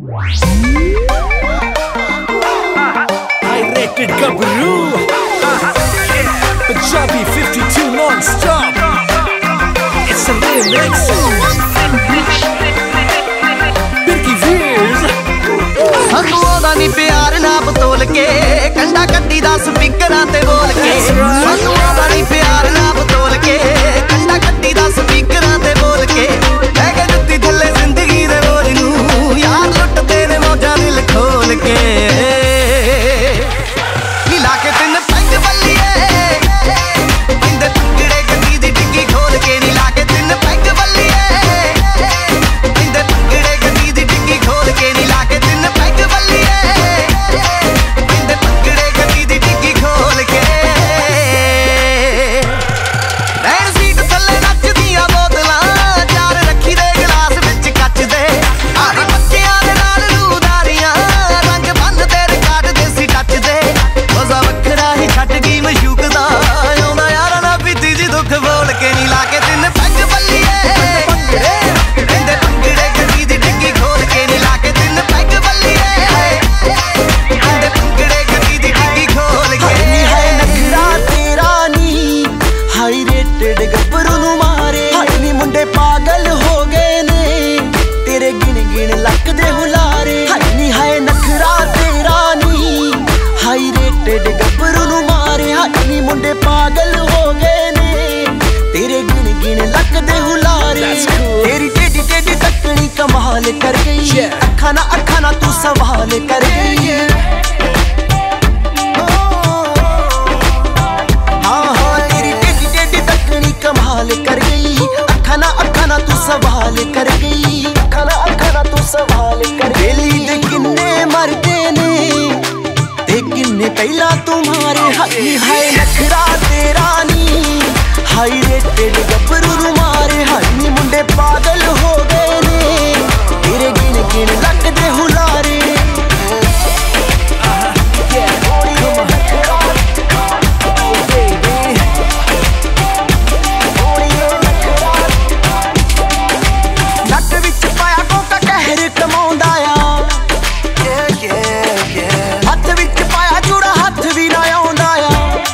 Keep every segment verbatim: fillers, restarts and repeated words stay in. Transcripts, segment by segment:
Rated Gabru, Punjabi fifty-two non-stop. It's a remix. Birki Veers. सानू आदा नी प्यार ना बतोल के कंडा कट्टी दा स्पीकरां ते बोल के सानू आदा नी प्यार ना बतोल के कंडा कट्टी दा स्पीकरां ते बोल के मैं के जुत्ती थल्ले जिंदगी दे बोल नू यार लुटदे ने मौजां दिल खोल के नीला के तिन पैग बल्लिए इंदे टुकड़े गड्डी दी डिग्गी खोल के नीला के तिन पैग बल्लिए इंदे टुकड़े गड्डी दी डिग्गी खोल के नीला के तिन पैग बल्लिए इंदे टुकड़े गड्डी दी डिग्गी खोल के रैन सीट थल्ले नचदियां बोतलां चार रखी दे गिलास विच कच दे आरी बच्चियां दे नाल रूदारियां रंग बंद तेरे काट देसी टच दे मजा वखरा ही छट गई मशूक दा आउंदा यारा ना पीती जी दुख बोल के नी ला के तिन पैग बल्लिए इंदे टुकड़े गड्डी दी डिग्गी खोल के नी ला के तिन पैग बल्लिए इंदे टुकड़े गड्डी दी डिग्गी खोल के नी है नखरा तेरा नी हाई रेटेड गब्बरू नू मारे हाई नी मुंडे पागल हो गए ने तेरे गिन गिन लक दे हुलारे हाई नी है नखरा तेरा नी हाई रेटेड गब्बरू नू मारे हाई नी मुंडे पागल हो गए ने तेरे गिन गिन लक दे हुलारे तेरी टेढ़ी टेढ़ी तकनी कमाल कर गई अखा ना अखा ना तू सवाल कर गई हाँ हाँ तेरी टेढ़ी टेढ़ी तकनी कमाल कर गई अखा ना अखा ना तू सवाल कर गई अखा ना अखा ना तू सवाल कर गई दे किन्ने मरते ने ते किन्ने पहला तुम्हारे हाई हाय नखरा तेरा नी हाई रेटेड गब्बरू नू मारे हाई नी मुंडे पागल हो गए ने तेरे गिन गिन लक दे हुलारे नक विच पाया कोका कहर कमाउंदा आ हथ विच पाया चूड़ा हथ भी ना आउंदा आ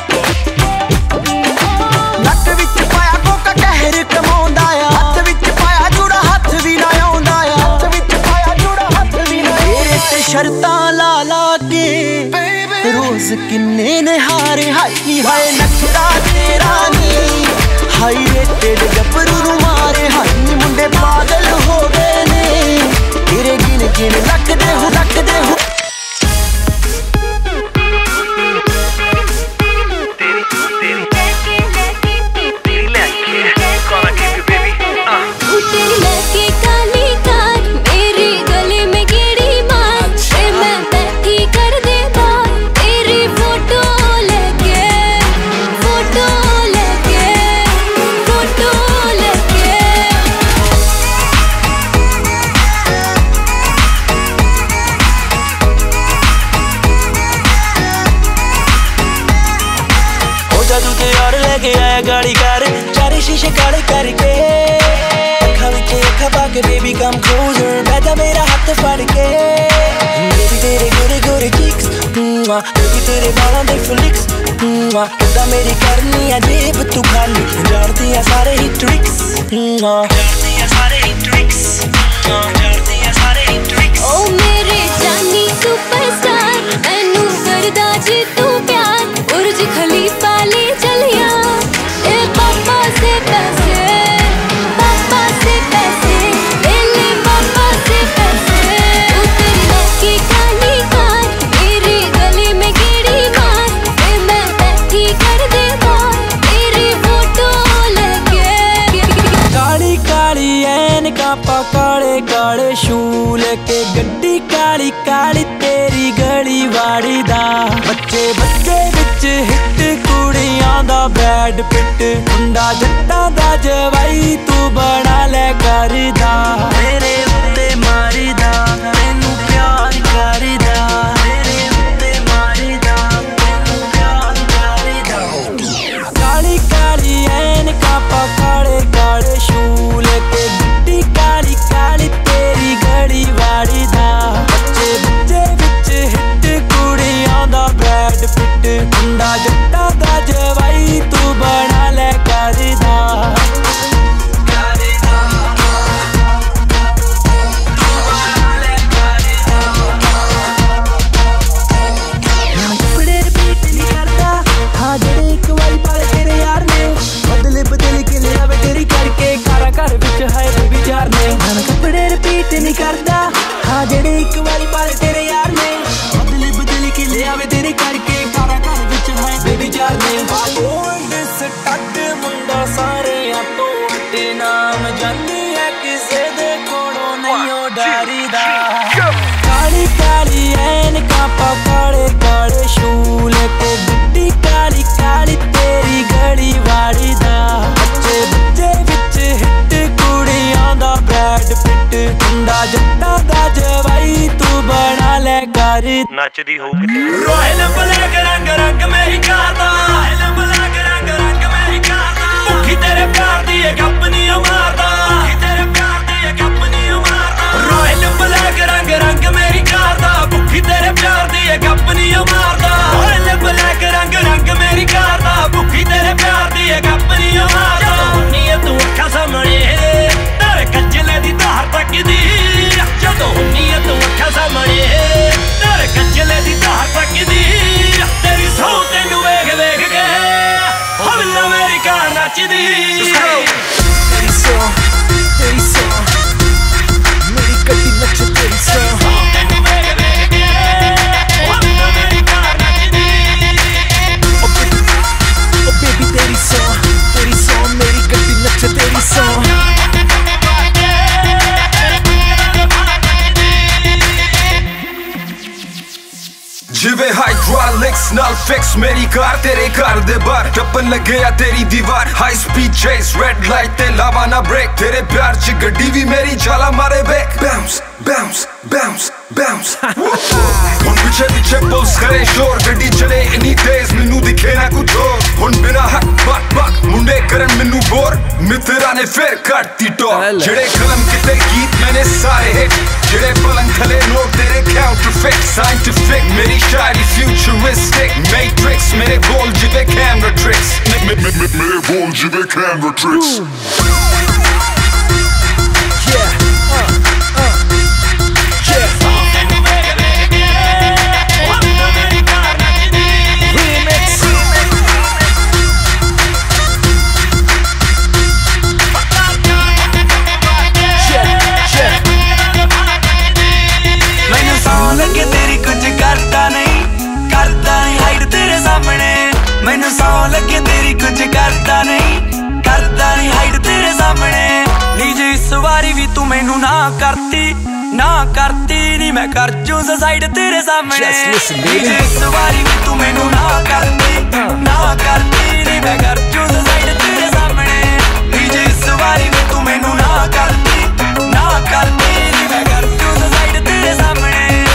नक विच पाया कोका कहर कमाउंदा आ हथ विच पाया चूड़ा हथ भी ना आउंदा आ हथ विच पाया चूड़ा हथ भी ना तेरे ते शर्तां ला ला के रोज किन्ने ने हारे हाई नी हाय नखरा तेरा नी हाई रेटेड गब्बरू नू मारे हाई नी मुंडे पागल हो गए ने तेरे गिन गिन लक दे हो लक दे हो गाड़ी कर चारे शीशे काले करके अखा विच अखा पाके बेबी कम क्लोजर बैठा मेरा हाथ फड़ के बेबी तेरे गोरे गोरे चीक्स बेबी तेरे बालों दे फ्लिक्स किदा मेरी करनी है जेब तू खाली जानती है सारे ही ट्रिक्स जानती है सारे ही ट्रिक्स जानती है सारे ही ट्रिक्स ओ मेरे जानी सुपरस्टार मैनू करदा जी तू प्यार बुर्ज खलीफा ले चलिया पापा से पैसे पापा से पैसे ले ले पापा से पैसे उतरने की काली कार मेरी गली में गेड़ी मार फिर मैं बैठी कर दे बार तेरी फोटो लगे काली काली ऐनका पा काले काले शूल के गड्डी काली काली तेरी गली वाड़ी दा बच्चे बच्चे विच हिट कुड़ियां दा ब्रैड पिट मुंडा जट्टा दा जवाई तू बना ले करदा मेरे उत्ते मारीदा मैनू प्यार करदा मेरे उत्ते मारीदा मैनू प्यार करदा काली काली ऐनका पा काले काले शूल के गड्डी काली काली तेरी गली वाड़ी दा हाँ जेड़े एक बारी पाले तेरे यार ने बदली बदली के ले आवे तेरे करके कारा घर विच है बेबी जार ने ओल्ड स्टड मुंडा सारे तो ते नाम जानी है किसे दे कोलों नहीं ओ डरीदा काली काली ऐनका काले काले शूल के गुड्डी काली काली तेरी गली वाड़ी दा बच्चे बच्चे विच हिट कुड़ियां दा ब्रैड पिट मुंडा जट्टा दा जवाई तू बना ले कर नचदी हो किते रॉयल ब्लैक रंग रंग मेरी कारदा रॉयल ब्लैक रंग रंग मेरी कारदा भुखी तेरे प्यार दी एक अपनी मारदा भुखी तेरे प्यार दी एक अपनी मारदा रॉयल ब्लैक रंग रंग मेरी कारदा भुखी तेरे प्यार दी एक अपनी मारदा रॉयल ब्लैक रंग रंग मेरी कारदा भुखी तेरे प्यार दी एक अपनी मारदा हुन्नी है तू अखा सामने तेरे कजले दी धार तकदी जदों हुन्नी है तू अखा सामने तेरे कजले दी धार तकदी तेरी सौ तेनू वेख वेख के हवला मेरी कार नचदी तेरी सौ तेरी सौ मेरी गड्डी नच तेरी सौ तेनू वेख वेख के हवला मेरी कार नचदी ओ बेबी तेरी सौ तेरी सौ मेरी गड्डी नच तेरी सौ जिवे हाइड्रोलिक्स नाल फिक्स मेरी कार तेरे घर दे बाहर टप्पन लगे या तेरी दीवार high speed chase red light ते लावा ना ब्रेक तेरे प्यार च गड्डी भी मेरी जाला मारे back bounce bounce bounce bounce हुन पीछे पीछे पुल्स करे शोर गड्डी चले इतनी तेज मैनू दिखे ना कुछ और हुन बिना हक बक बक मुंडे करन मैनू बोर मित्रा ने फिर कटती टॉप जेड़े कलम किते गीत मैंने सारे हिट जेड़े पलंग थले नोट तेरे काउंटरफिट साइंटिफिक मेरी शायरी फ्यूचरिस्टिक मैट्रिक्स मेरे बोल जिवे कैमरा ट्रिक्स मेरे बोल जिवे कैमरा ट्रिक्स yeah लगे तेरी कुछ करता नहीं करता नहीं हाइड तेरे सामने मैनू सौ लगे तेरी कुछ करता नहीं करता नहीं हाइड तेरे सामने नीजे इस बारी भी तू मैनू ना करती ना करती नहीं मैं कर जूं साइड तेरे सामने नीजे इस बारी भी तू मैनू ना करती ना करती नहीं मैं कर जूं साइड तेरे सामने नीजे इस बारी भी तू मैनू ना करती ना करती नहीं मैं कर जूं साइड तेरे सामने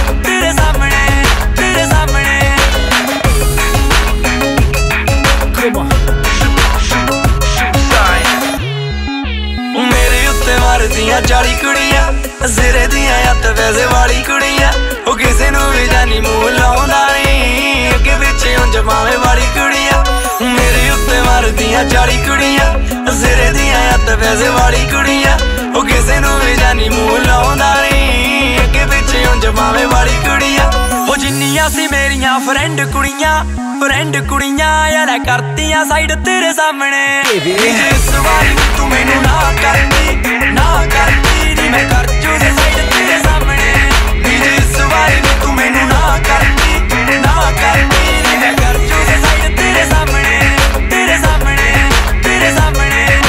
मेरे उत्ते मारदियां चाली कुड़ियां सिरे दियां हत्थ पैसे वाली कुड़ियां ओ किसे नू भी जानी मूंह लाउंदा नहीं अगे पिछे उंज मावे वाली कुड़ियां मेरे उत्ते मारदियां चाली कुड़ियां सिरे दियां हत्थ पैसे वाली कुड़ियां ओ किसे नू भी जानी मूंह लाउंदा नहीं अगे पिछे उंज मावे वाली कुड़ियां ओ जिन्नियां सी मेरियां फ्रेंड कुड़ियां फ्रेंड कुड़ियां यार करतियां साइड तेरे सामने इस बारी तू मैनू ना करती ना करती नी मैं कर जूं साइड तेरे सामने इस बारी तू मैनू ना करती ना करती नी मैं कर जूं साइड तेरे सामने तेरे सामने तेरे सामने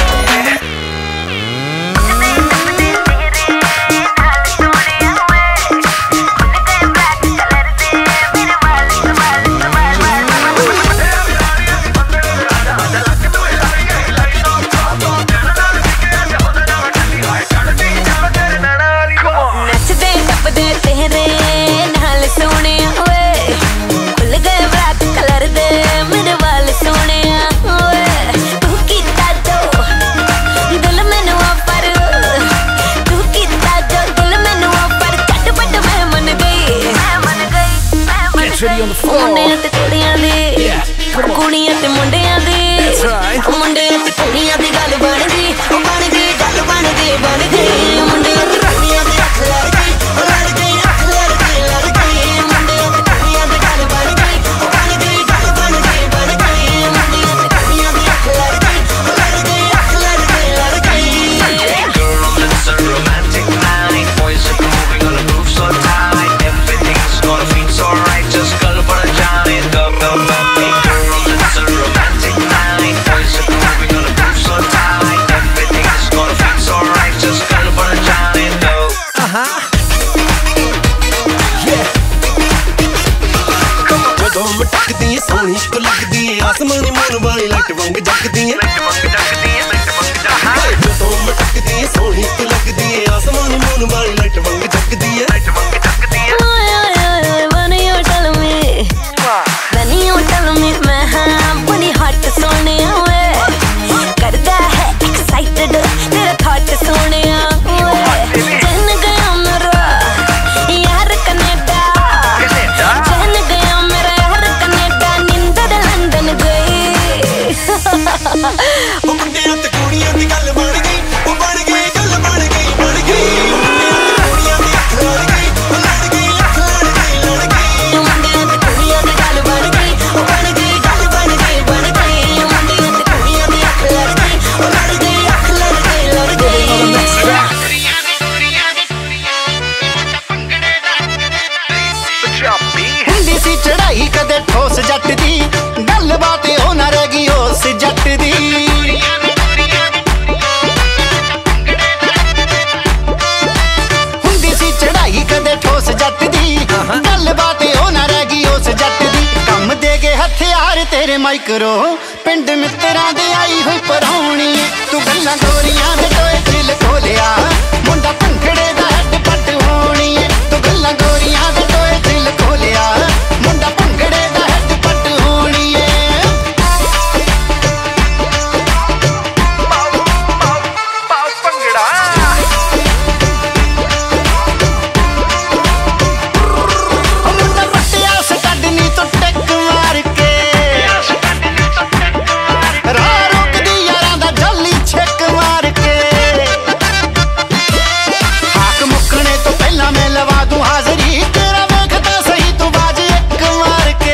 कुड़ियां ते मुंडियां दी मुंडियां ते कुड़ियां दी गल बन गई बन गई गल बन गई बन गई मुंडियां ते कुड़ियां दी अख लड़ गई लड़ गई अख लड़ गई लड़ गई मुंडियां ते कुड़ियां दी गल बन गई बन गई गल बन गई बन गई मुंडियां ते कुड़ियां दी अख लड़ गई लड़ गई अख लड़ गई लड़ गई Girl, it's a romantic night. Boys are moving on the roofs सोहनी तू लगदी है आसमानी मून वाली लाइट वांग जगदी है तो मटकदी है सोहनी तू लगदी है आसमानी मून वाली लाइट वांग जगदी है ओए ओए ओए when you tell me when you tell me मैं हाँ बड़ी hot सोनिया वे करदा है excited तेरा thought सोनिया वे चैन गया मेरा यार कनेडा चैन गया मेरा यार कनेडा नींदर लंदन गई ओ मुंडियां ते कुड़ियां दी गल बन गई ओ बन गई गल बन गई बन गई मुंडियां ते कुड़ियां दी अख लड़ गई ओ लड़ गई अख लड़ गई लड़ गई मुंडियां ते कुड़ियां दी गल बन गई ओ बन गई गल बन गई बन गई मुंडियां ते कुड़ियां दी अख लड़ गई ओ लड़ गई अख लड़ गई लड़ गई ਹੁੰਦੀ ਸੀ ਚੜਾਈ ਕਦੇ ਠੋਸ ਜੱਟ ਦੀ ਗੱਲ ਬਾਤ ਉਹ ਨਾ ਰਹਿ ਗਈ ਉਸ ਜੱਟ ਦੀ ਹੁੰਦੀ ਸੀ ਚੜਾਈ ਕਦੇ ਠੋਸ ਜੱਟ ਦੀ ਗੱਲ ਬਾਤ ਉਹ ਨਾ ਰਹਿ ਗਈ ਉਸ ਜੱਟ ਦੀ ਕੰਮ ਦੇ ਗਏ ਹਥਿਆਰ ਤੇਰੇ ਮਾਈਕਰੋ ਪਿੰਡ ਮਿੱਤਰਾਂ ਦੇ ਆਈ ਹੋਈ ਪਰੌਣੀ ਤੂੰ ਗੱਲਾਂ ਗੋਰੀਆਂ ਦੇ ਟੋਏ ਦਿਲ ਖੋਲਿਆ ਮੁੰਡਾ ਭੰਗੜੇ ਦਾ ਹੱਡ ਪੱਟ ਹੋਣੀ ਤੂੰ ਗੱਲਾਂ ਗੋਰੀਆਂ ਦੇ ਟੋਏ ਦਿਲ ਖੋਲਿਆ ਮੁੰਡਾ ਭੰਗੜੇ ਦਾ ਹੱਡ ਪੱਟ ਹੋਣੀ ਏ ਮੁੰਡਾ ਪੱਟਿਆ ਸਟੱਡਨੀ ਤੋਂ ਟਿਕ ਮਾਰ ਕੇ ਰਾਹ ਰੋਕਦੀ ਯਾਰਾਂ ਦਾ ਜਾਲੀ ਛਿੱਕ ਮਾਰ ਕੇ ਹਾਕ ਮੁੱਕਣੇ ਤੋਂ ਪਹਿਲਾਂ ਮੈਂ ਲਵਾ ਦੂੰ ਹਾਜ਼ਰੀ ਤੇਰਾ ਵੇਖਦਾ ਸਹੀ ਤੂੰ ਬਾਜ ਇੱਕ ਮਾਰ ਕੇ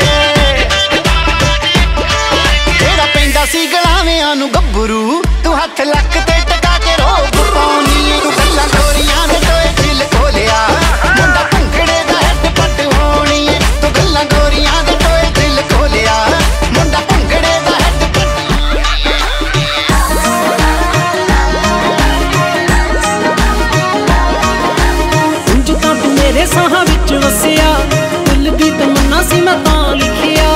ਤੇਰਾ ਪੈਂਦਾ ਸੀ ਗਲਾਵਿਆਂ ਨੂੰ ਗੱਭਰੂ ਤੂੰ ਹੱਥ ਲੱਕ ਤੇ ਟਕਾ ਕੇ ਰੋਬ ਪਾਉਣੀ ਤੂੰ ਗੱਲਾਂ ਗੋਰੀਆਂ ਦੇ ਟੋਏ ਦਿਲ ਖੋਲਿਆ ਮੁੰਡਾ ਭੰਗੜੇ ਦਾ ਹੱਡ ਪੱਟ ਹੋਣੀ ਤੂੰ ਗੱਲਾਂ ਗੋਰੀਆਂ ਦੇ ਟੋਏ ਦਿਲ ਖੋਲਿਆ ਮੁੰਡਾ ਭੰਗੜੇ ਦਾ ਹੱਡ ਪੱਟ ਉਂਝ ਤਾਂ ਤੂੰ ਮੇਰੇ ਸਾਹਾਂ ਵਿੱਚ ਵਸਿਆ ਦਿਲ ਦੀ ਤਮੰਨਾ ਸੀ ਮੈਂ ਤਾਂ ਲਿਖਿਆ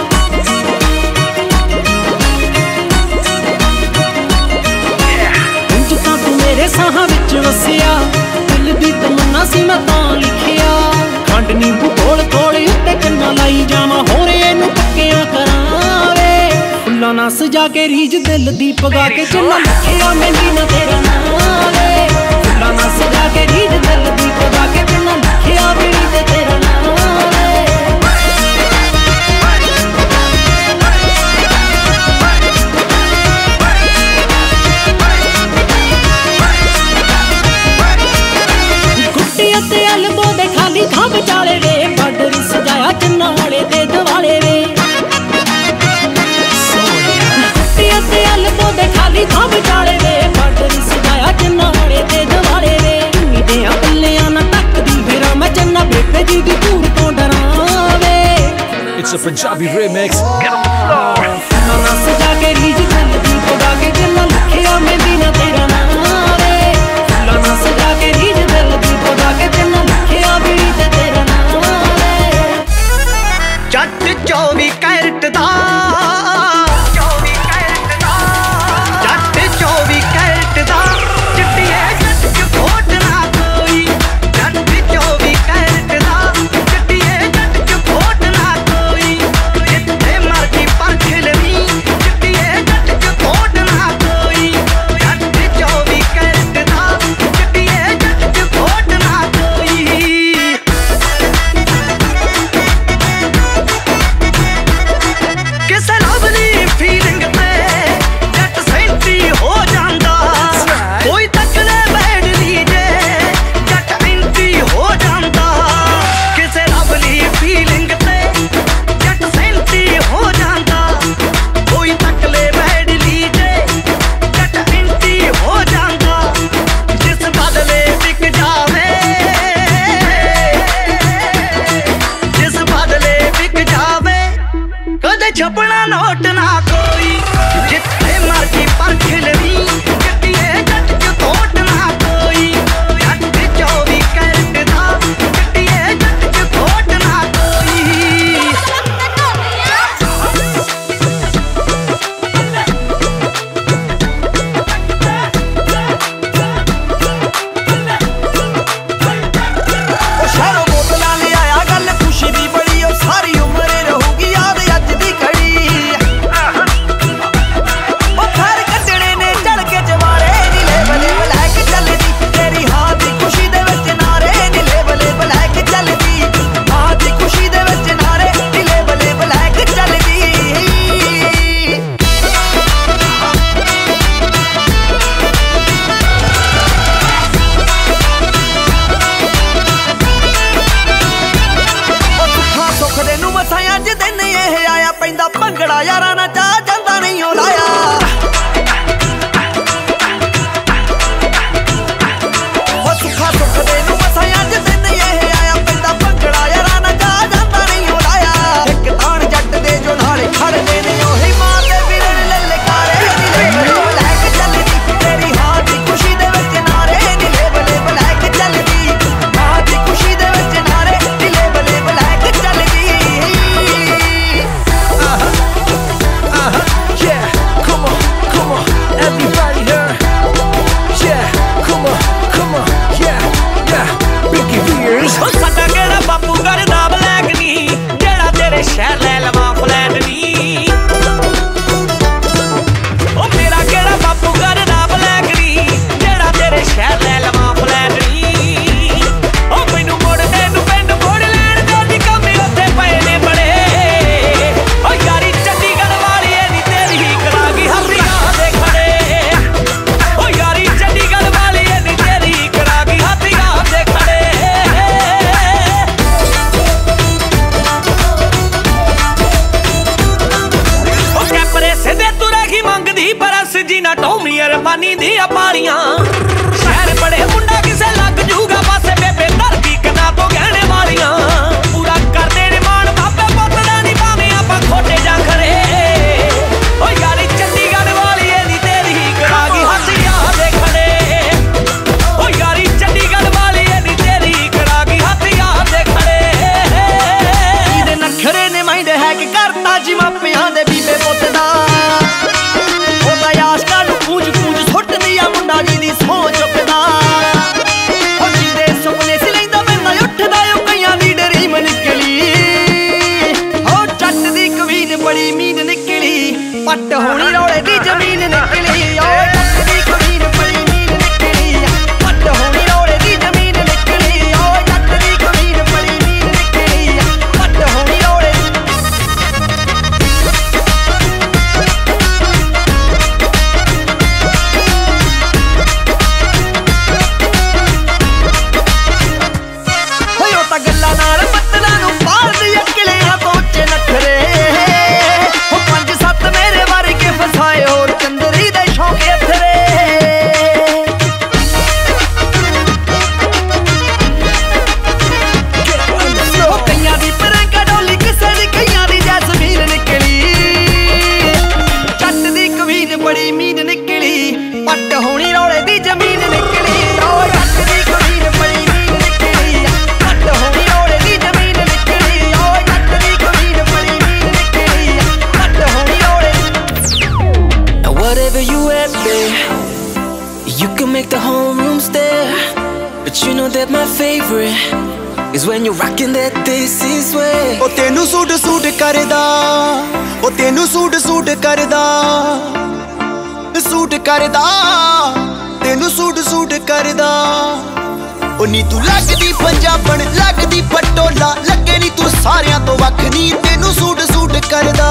ਉਂਝ ਤਾਂ ਤੂੰ ਮੇਰੇ ਸਾਹਾਂ ਵਿੱਚ ਵਸਿਆ ਦਿਲ ਦੀ ਤਮੰਨਾ ਸੀ ਮੈਂ ਤਾਂ ਲਿਖਿਆ ਖੰਡ ਨਿੰਬੂ ਕੋਲ ਕੋਲ ਉੱਤੇ ਕੰਨਾਂ ਲਾਈ ਜਾਵਾਂ ਹੋਰੇ ਇਹਨੂੰ ਪੱਕਿਆਂ ਕਰਾਂਵੇ ਫੁੱਲਾਂ ਨਾਲ ਸਜਾ ਕੇ ਰੀਝ ਦਿਲ ਦੀ ਪਗਾ ਕੇ ਜਿੰਨਾ ਲਿਖਿਆ ਮਹਿੰਦੀ ਨਾ ਤੇਰਾ ਨਾਮ ਵੇ ਫੁੱਲਾਂ ਨਾਲ ਸਜਾ ਕੇ ਰੀਝ ਦਿਲ ਦੀ ਪਗਾ ਕੇ ਜਿੰਨਾ ਲਿਖਿਆ ਵੀ ਨੀ ਤੇ ਤੇਰਾ ਨਾਮ ਵੇ ਗੁੱਟੀ ਅਤੇ ਅਲਬੋ ਦੇ ਖਾਲੀ ਥਾਂ ਵਿਚਾਲੇ ਵੇ ਬਾਰਡਰ ਸਜਾਇਆ ਚੰਨਾਂ ਵਾਲੇ ਦੇ ਦਿਵਾਲੇ ਵੇ ਗੁੱਟੀ ਅਤੇ ਅਲਬੋ ਦੇ ਖਾਲੀ ਥਾਂ ਵਿਚਾਲੇ ਵੇ ਬਾਰਡਰ ਸਜਾਇਆ ਚੰਨਾਂ ਵਾਲੇ ਦੇ ਦਿਵਾਲੇ ਵੇ ਨੀਂਦਿਆਂ ਬੱਲਿਆਂ ਨਾ ਤੱਕਦੀ ਫਿਰਾਂ ਮੈਂ ਚੰਨਾ ਬੇਬੇ ਜੀ ਦੀ ਧੂੜ ਤੋਂ ਡਰਾਵੇ It's a Punjabi remix. ਫੁੱਲਾਂ ਨਾਲ ਸਜਾ ਕੇ ਰੀਝ ਦਿਲ ਦੀ ਪਗਾ ਕੇ ਜਿੰਨਾ ਲਿਖਿਆ ਮਹਿੰਦੀ ਨਾ ਤੇਰਾ ਨਾਮ ਵੇ ਫੁੱਲਾਂ ਨਾਲ ਸਜਾ ਕੇ ਰੀਝ ਦਿਲ ਦੀ ਪਗਾ ਕੇ ਜਿੰਨਾ ਲਿਖਿਆ ਵੀ ਨੀ ਤੇ ਤੇਰਾ ਨਾਮ ਵੇ ਜੱਟ ਚੌਵੀ ਕੈਰਟ ਦਾ ਜੱਟ ਚੌਵੀ ਕੈਰਟ ਦਾ ਚਿੱਟੀਏ ਜੱਟ ਚ ਖੋਟ ਨਾ ਕੋਈ ਜੱਟ ਚੌਵੀ ਕੈਰਟ ਦਾ ਚਿੱਟੀਏ ਜੱਟ ਚ ਖੋਟ ਨਾ ਕੋਈ ਜਿੱਥੇ ਮਰਜੀ ਪਰਖ ਲਵੀਂ ਚਿੱਟੀਏ ਜੱਟ ਚ ਖੋਟ ਨਾ ਕੋਈ जवानी दिया पारियां शहर बड़े मुंडा किसे लग जूगा पासे बेबे धरती कना तो गहने वालियां पूरा कर देने मान बाबे पुत्तरा नी भावे आपां खोटे जा खरे ओ यारी चंडीगढ़ वाली एदी तेरी ही करागी हथिया दे खड़े ओ यारी चंडीगढ़ वाली एदी तेरी ही करागी हथिया दे खड़े इहदे नखरे ने माइंड है कि करता जी मापियां दे बीबे पुੱਤ ਦਾ ਉਹਦਾ ਆਸ਼ਕਾਂ ਨੂੰ ਪੂੰਝ ਪੂੰਝ ਸੁੱਟ ਦਿਆ ਮੁੰਡਾ ਜੀ ਦੀ ਸੌਂ ਚੁੱਕਦਾ ਉਹ ਜਿਹਦੇ ਸੁਪਨੇ ਸੀ ਲੈਂਦਾ ਬੰਦਾ ਉੱਠਦਾ ਉਹ ਕਈਆਂ ਦੀ ਡਰੀਮ ਨਿਕਲੀ ਉਹ ਜੱਟ ਦੀ ਕਵੀਨ ਬੜੀ ਮੀਨ ਨਿਕਲੀ ਪੱਟ ਹੋਣੀ ਰੌਲੇ ਦੀ ਜ਼ਮੀਨ ਨਿਕਲੀ ਉਹ ਜੱਟ ਦੀ ਕਵੀਨ ਬੜੀ ਮੀਨ ਨਿਕਲੀ ਪੱਟ ਹੋਣੀ ਰੌਲੇ ਦੀ ਜ਼ਮੀਨ ਨਿਕਲੀ ਉਹ ਜੱਟ ਦੀ ਕਵੀਨ ਬੜੀ ਮੀਨ ਨਿਕਲੀ ਪੱਟ ਹੋਣੀ ਰੌਲੇ ਗੱਲਾਂ ਨਾਲ ਬੱਤਲਾਂ ਨੂੰ ਪਾਲਦੀ ਅਕਲਿਆਂ ਤੋਂ ਉੱਚੇ ਨਖਰੇ ਉਹ ਪੰਜ ਸੱਤ ਮੇਰੇ ਵਰਗੇ ਫਸਾਏ ਹੋਰ ਚੰਦਰੀ ਦੇ ਸ਼ੌਕੇ ਅਥਰੇ ਉਹ ਕਈਆਂ ਦੀ ਪਰੰਗਾ ਡੋਲੀ ਕਿਸੇ ਦੀ ਕਈਆਂ ਦੀ ਜੈਸਮੀਨ ਨਿਕਲੀ ਜੱਟ ਦੀ ਕਵੀਨ ਬੜੀ ਮੀਨ ਨਿਕਲੀ ਪੱਟ ਹੋਣੀ ਰੌਲੇ ਦੀ ਜ਼ਮੀਨ ਨਿਕਲੀ ਉਹ ਜੱਟ ਦੀ ਕਵੀਨ ਬੜੀ ਮੀਨ ਨਿਕਲੀ ਪੱਟ ਹੋਣੀ ਰੌਲੇ ਦੀ ਜ਼ਮੀਨ ਨਿਕਲੀ ਉਹ ਜੱਟ ਦੀ ਕਵੀਨ ਬੜੀ ਮੀਨ ਨਿਕਲੀ ਪੱਟ ਹੋਣੀ ਰੌਲੇ Now whatever you at, babe, you can make the homeroom stare. But you know that my favorite is when you're rocking that this is way. ਉਹ ਤੈਨੂੰ ਸੂਟ ਸੂਟ ਕਰਦਾ ਉਹ ਤੈਨੂੰ ਸੂਟ ਸੂਟ ਕਰਦਾ ਸੂਟ ਕਰਦਾ ਤੈਨੂੰ ਸੂਟ ਸੂਟ ਕਰਦਾ ਉਹ ਨੀ ਤੂੰ ਲੱਗਦੀ ਪੰਜਾਬਣ ਲੱਗਦੀ ਪਟੋਲਾ ਲੱਗੇ ਨੀ ਤੂੰ ਸਾਰਿਆਂ ਤੋਂ ਵੱਖ ਨੀ ਤੈਨੂੰ ਸੂਟ ਸੂਟ ਕਰਦਾ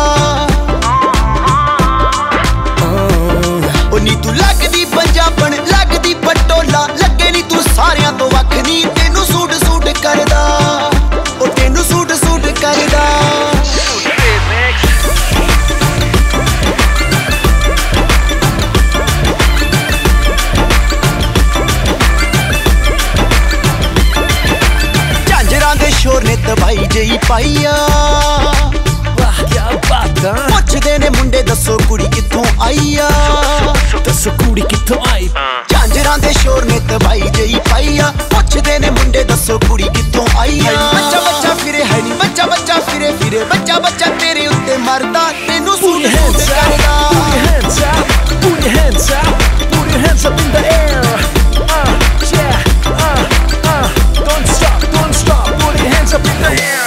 ਉਹ ਨੀ ਤੂੰ ਲੱਗਦੀ ਪੰਜਾਬਣ ਲੱਗਦੀ ਪਟੋਲਾ ਲੱਗੇ ਨੀ ਤੂੰ ਸਾਰਿਆਂ ਤੋਂ ਵੱਖ ਨੀ ਤੈਨੂੰ ਸੂਟ ਸੂਟ ਕਰਦਾ ਉਹ ਤੈਨੂੰ ਸੂਟ ਸੂਟ ਕਰਦਾ ਝਾਂਜਰਾਂ ਦੇ ਸ਼ੋਰ ਨੇ ਤਬਾਈ ਜਈ ਪਾਈਆ Wah, kya baat hai. ਪੁੱਛਦੇ ਨੇ ਮੁੰਡੇ ਦੱਸੋ ਕੁੜੀ ਕਿੱਥੋਂ ਆਈ ਆ ਦੱਸੋ ਕੁੜੀ ਕਿੱਥੋਂ ਆਈ ਝਾਂਜਰਾਂ ਦੇ ਸ਼ੋਰ ਨੇ ਤਬਾਈ ਜਈ ਪਾਈਆ ਪੁੱਛਦੇ ਨੇ ਮੁੰਡੇ ਦੱਸੋ ਕੁੜੀ ਕਿੱਥੋਂ ਆਈ ਆ ਬੱਚਾ ਬੱਚਾ ਫਿਰੇ ਹੈ ਨੀ ਬੱਚਾ ਬੱਚਾ ਫਿਰੇ ਫਿਰੇ ਬੱਚਾ ਬੱਚਾ ਤੇਰੇ ਉੱਤੇ ਮਰਦਾ ਤੈਨੂੰ ਸੂਟ ਸੂਟ ਕਰਦਾ Put your hands up, put your hands up, put your hands up in the air. Uh, yeah, uh, uh, don't stop, don't stop, put your hands up in the air.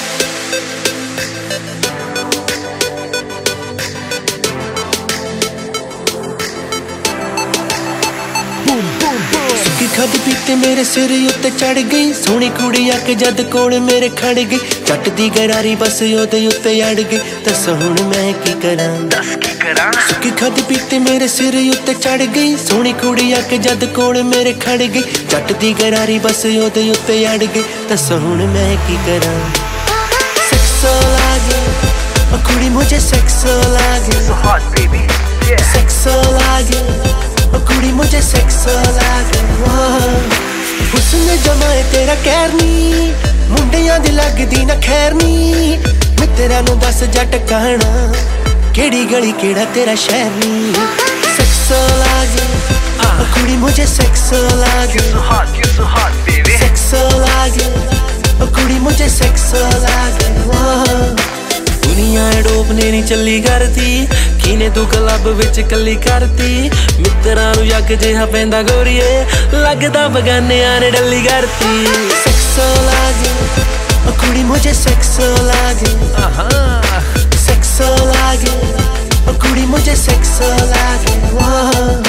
Boom, boom, boom. ਸੁੱਕੀ ਖਾਦੀ ਪੀਤੇ ਮੇਰੇ ਸਿਰ ਉੱਤੇ ਚੜ ਗਈ ਸੋਹਣੀ ਕੁੜੀ ਆ ਕੇ ਜਦ ਕੋਲ ਮੇਰੇ ਖੜ ਗਈ ਜੱਟ ਦੀ ਗਰਾਰੀ ਬਸ ਉਹਦੇ ਉੱਤੇ ਅੜ ਗਈ ਦੱਸ ਹੁਣ ਮੈਂ ਕੀ ਕਰਾਂ ਦੱਸ ਕੀ ਕਰਾਂ ਸੁੱਕੀ ਖਾਦੀ ਪੀਤੇ ਮੇਰੇ ਸਿਰ ਉੱਤੇ ਚੜ ਗਈ ਸੋਹਣੀ ਕੁੜੀ ਆ ਕੇ ਜਦ ਕੋਲ ਮੇਰੇ ਖੜ ਗਈ ਜੱਟ ਦੀ ਗਰਾਰੀ ਬਸ ਉਹਦੇ ਉੱਤੇ ਅੜ ਗਈ ਦੱਸ ਹੁਣ ਮੈਂ ਕੀ ਕਰਾਂ ਸੈਕਸੋ ਲਾਗੇ ਉਹ ਕੁੜੀ ਮੁਝੇ ਸੈਕਸੋ ਲਾਗੇ so hot baby yeah ਸੈਕਸੋ ਲਾਗੇ ਉਹ ਕੁੜੀ ਮੁਝੇ ਸੈਕਸੋ ਲਾਗੇ ਹੁਸਨ ਜਮਾਏ ਤੇਰਾ ਕਹਿਰ ਨੀ ਮੁੰਡਿਆਂ ਦੀ ਲੱਗਦੀ ਨਾ ਖੈਰ ਨੀ ਮਿੱਤਰਾਂ ਨੂੰ ਦੱਸ ਜੱਟ ਕਹਾਣਾ ਕਿਹੜੀ ਗਲੀ ਕਿਹੜਾ ਤੇਰਾ ਸ਼ਹਿਰ ਨੀ ਸੈਕਸੋ ਲਾਗੇ ਉਹ ਕੁੜੀ ਮੁਝੇ ਸੈਕਸੋ ਲਾਗੇ so hot you so hot baby ਸੈਕਸੋ ਲਾਗੇ ਉਹ ਕੁੜੀ ਮੁਝੇ ਸੈਕਸੋ ਲਾਗੇ ਦੁਨੀਆ ਡੋਪ ਨੇ ਨੀ ਚੱਲੀ ਕਰਦੀ ਕਿਨੇ ਤੂੰ ਕਲੱਬ ਵਿੱਚ ਕੱਲੀ ਕਰਤੀ ਮਿੱਤਰਾਂ ਨੂੰ ਯੱਗ ਜਿਹਾ ਪੈਂਦਾ ਗੋਰੀਏ ਲੱਗਦਾ ਬਗਾਨਿਆਂ ਨੇ ਡੱਲੀ ਕਰਤੀ ਸੈਕਸੋ ਲਾਗੇ ਉਹ ਕੁੜੀ ਮੁਝੇ ਸੈਕਸੋ ਲਾਗੇ ਆਹਾ ਸੈਕਸੋ ਲਾਗੇ ਉਹ ਕੁੜੀ ਮੁਝੇ ਸੈਕਸੋ ਲਾਗੇ ਵਾਹ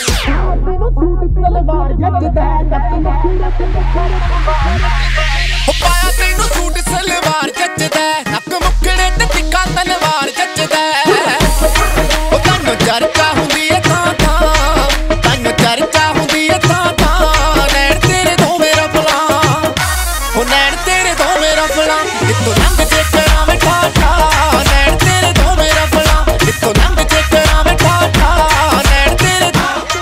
ਹੋ ਪਾਇਆ ਤੈਨੂੰ ਸੂਟ ਸਲਵਾਰ ਜੱਜਦਾ ਨੱਕ ਮੁੱਕੜੇ ਤੇ ਤਿੱਖਾ ਤਲਵਾਰ ਜੱਜਦਾ ਉਹ ਤੈਨੂੰ ਚਰਚਾ ਹੁੰਦੀ ਏ ਥਾਂ ਥਾਂ ਤੈਨੂੰ ਚਰਚਾ ਹੁੰਦੀ ਏ ਥਾਂ ਥਾਂ ਨੈਣ ਤੇਰੇ ਦੋ ਮੇਰਾ ਫਲਾ ਉਹ ਨੈਣ ਤੇਰੇ ਦੋ ਮੇਰਾ ਫਲਾ ਕਿਤੋਂ ਲੰਘ ਜੇ ਕਰਾਵੇਂ ਠਾਠਾ ਨੈਣ ਤੇਰੇ ਦੋ ਮੇਰਾ ਫਲਾ ਕਿਤੋਂ ਲੰਘ ਜੇ ਕਰਾਵੇਂ ਠਾਠਾ ਨੈਣ ਤੇਰੇ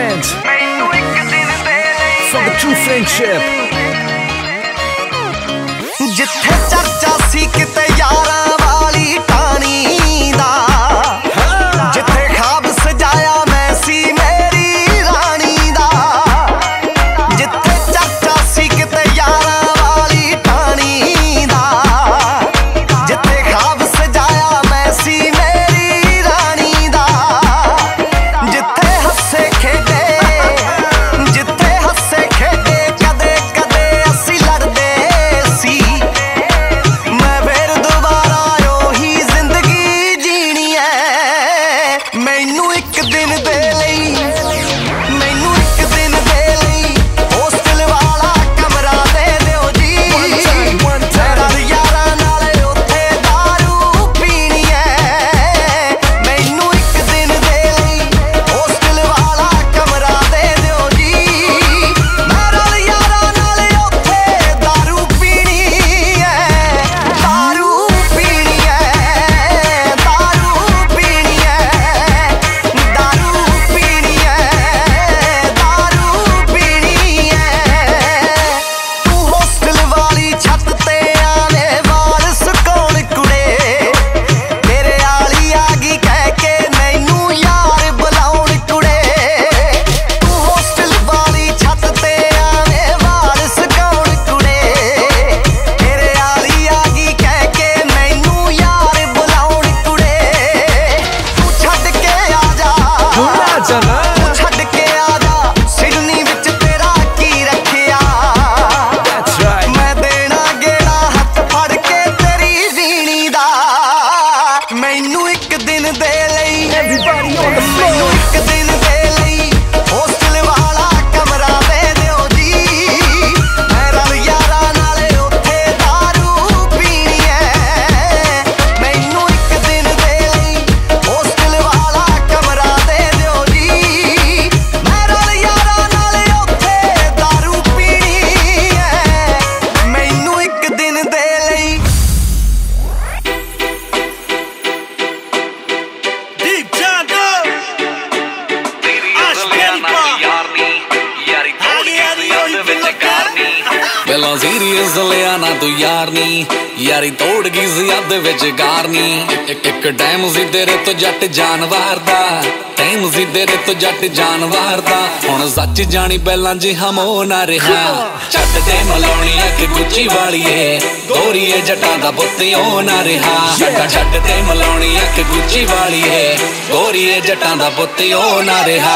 band from the True Friendship. जिथे चर्चा सी किते यारां वाली टाणी दा, जिथे ख्वाब सजाया मैं सी मेरी रानी दा, जिथे चर्चा सी किते यारां वाली टाणी दा, जिथे ख्वाब सजाया मैं सी मेरी रानी दा, जिथे हसे खेडे जिथे हसे खेडे कदे कदे असी लड़दे सी, मैं फिर दोबारा ओही जिंदगी जीनी है। मैनू एक दिन दे लई मैनू एक दिन दे लई होस्टल वाला कमरा दे दिओ जी, मेरा यारां नाल उत्थे दारू पीनी है। मैनू एक दिन दे लई होस्टल वाला कमरा दे दिओ जी, मेरा यारां नाल उत्थे दारू पीनी है, दारू पीनी है, दारू पीनी है, दारू पीनी है, दारू पीनी है। तू होस्टल वाली छत ते आने वाल सुकाउण कुड़े, तेरे आली आ गई कह के मैनू यार बुलाउण कुड़े। तू होस्टल वाली छत ते आने वाल सुकाउण कुड़े, तेरे आली आ गई कह के मैनू यार बुलाउण कुड़े। तू छड्ड के आ जा चला तू छड्ड के आ जा, सिडनी विच तेरा की रखिया। that's right. मैं देना गेड़ा हथ फड़ के तेरी जीनी दा, मैनू एक दिन दे लई Everybody on the मैनू floor. एक दिन दे लई होस्टल वाला कमरा दे दिओ जी, मेरा यारां नाल उत्थे दारू पीनी है। मैनू एक दिन दे लई होस्टल वाला कमरा दे दिओ जी, मेरा यारां नाल उत्थे दारू पीनी है। मैनू एक दिन दे लई Deep John Doe, Ash Kelly ਪਹਿਲਾਂ ਸੀਰੀਅਸ ਲਿਆ ਨਾ ਤੂੰ ਯਾਰ ਨੀ, ਯਾਰੀ ਤੋੜ ਗਈ ਜ਼ਿਆਦ ਵਿੱਚ ਗਾਰ ਨੀ। ਇੱਕ ਇੱਕ ਟਾਈਮ ਸੀ ਤੇਰੇ ਤੋਂ ਜੱਟ ਜਾਨਵਾਰ ਦਾ, ਟਾਈਮ ਸੀ ਤੇਰੇ ਤੋਂ ਜੱਟ ਜਾਨਵਾਰ ਦਾ। ਹੁਣ ਸੱਚ ਜਾਣੀ ਪਹਿਲਾਂ ਜੀ ਹਮ ਹੋ ਨਾ ਰਿਹਾ, ਛੱਡ ਤੇ ਮਲਾਉਣੀ ਅੱਖ ਗੁੱਚੀ ਵਾਲੀਏ, ਗੋਰੀਏ ਜੱਟਾਂ ਦਾ ਪੁੱਤ ਹੋ ਨਾ ਰਿਹਾ। ਛੱਡ ਛੱਡ ਤੇ ਮਲਾਉਣੀ ਅੱਖ ਗੁੱਚੀ ਵਾਲੀਏ, ਗੋਰੀਏ ਜੱਟਾਂ ਦਾ ਪੁੱਤ ਹੋ ਨਾ ਰਿਹਾ।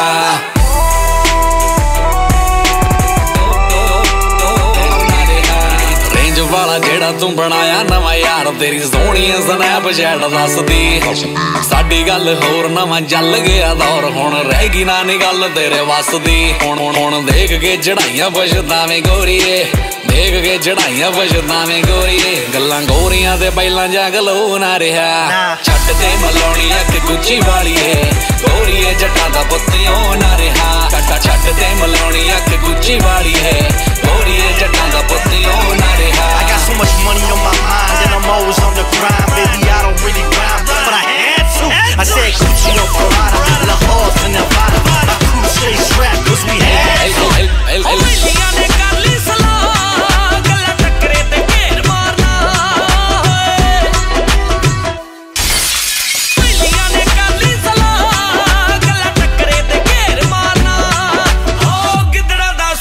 ਰੇਂਜ ਵਾਲਾ ਜਿਹੜਾ ਤੂੰ ਬਣਾਇਆ ਨਵਾਂ ਯਾਰ, ਤੇਰੀ ਸੋਹਣੀ ਸਨੈਪਚੈਟ ਦੱਸਦੀ ਸਾਡੀ ਗੱਲ ਹੋਰ, ਨਵਾਂ ਚੱਲ ਗਿਆ ਦੌਰ, ਹੁਣ ਰਹਿ ਗਈ ਨਾ ਨੀ ਗੱਲ ਤੇਰੇ ਵੱਸ ਦੀ। ਹੁਣ ਹੁਣ ਦੇਖ ਕੇ ਚੜਾਈਆਂ ਪਛਤਾਵੇਂ ਗੋਰੀਏ, ਦੇਖ ਕੇ ਚੜਾਈਆਂ ਪਛਤਾਵੇਂ ਗੋਰੀਏ, ਗੱਲਾਂ ਗੋਰੀਆਂ ਤੇ ਪਹਿਲਾਂ ਜਗਲੋ ਨਾ ਰਿਹਾ। ਛੱਡ ਤੇ ਮਲਾਉਣੀ ਅੱਖ ਗੁੱਚੀ ਵਾਲੀਏ, ਗੋਰੀਏ ਜੱਟਾਂ ਦਾ ਪੁੱਤ ਹੋ ਨਾ ਰਿਹਾ। ਛੱਡ ਛੱਡ ਤੇ ਮਲਾਉਣੀ ਅੱਖ ਗੁੱਚੀ ਵਾਲੀਏ, ਗੋਰੀਏ ਜੱਟਾਂ ਦਾ ਪੁੱਤ ਹੋ ਨਾ ਰਿਹਾ। I got so much money on my mind and I'm always on the grind, baby. I don't really grind, but I had to. I said Gucci on Prada, La Horse and Nevada. My crew stay strapped 'cause we had to. ਵੇਲੀਆਂ ਨੇ ਕਰ ਲਈ ਸਲਾਹ, ਗੱਲਾਂ ਟੱਕਰੇ ਤੇ ਘੇਰ ਮਾਰਨਾ। ਵੇਲੀਆਂ ਨੇ ਕਰ ਲਈ ਸਲਾਹ, ਗੱਲਾਂ ਟੱਕਰੇ ਤੇ ਘੇਰ ਮਾਰਨਾ। ਹੋ ਗਿੱਦੜਾਂ ਦਾ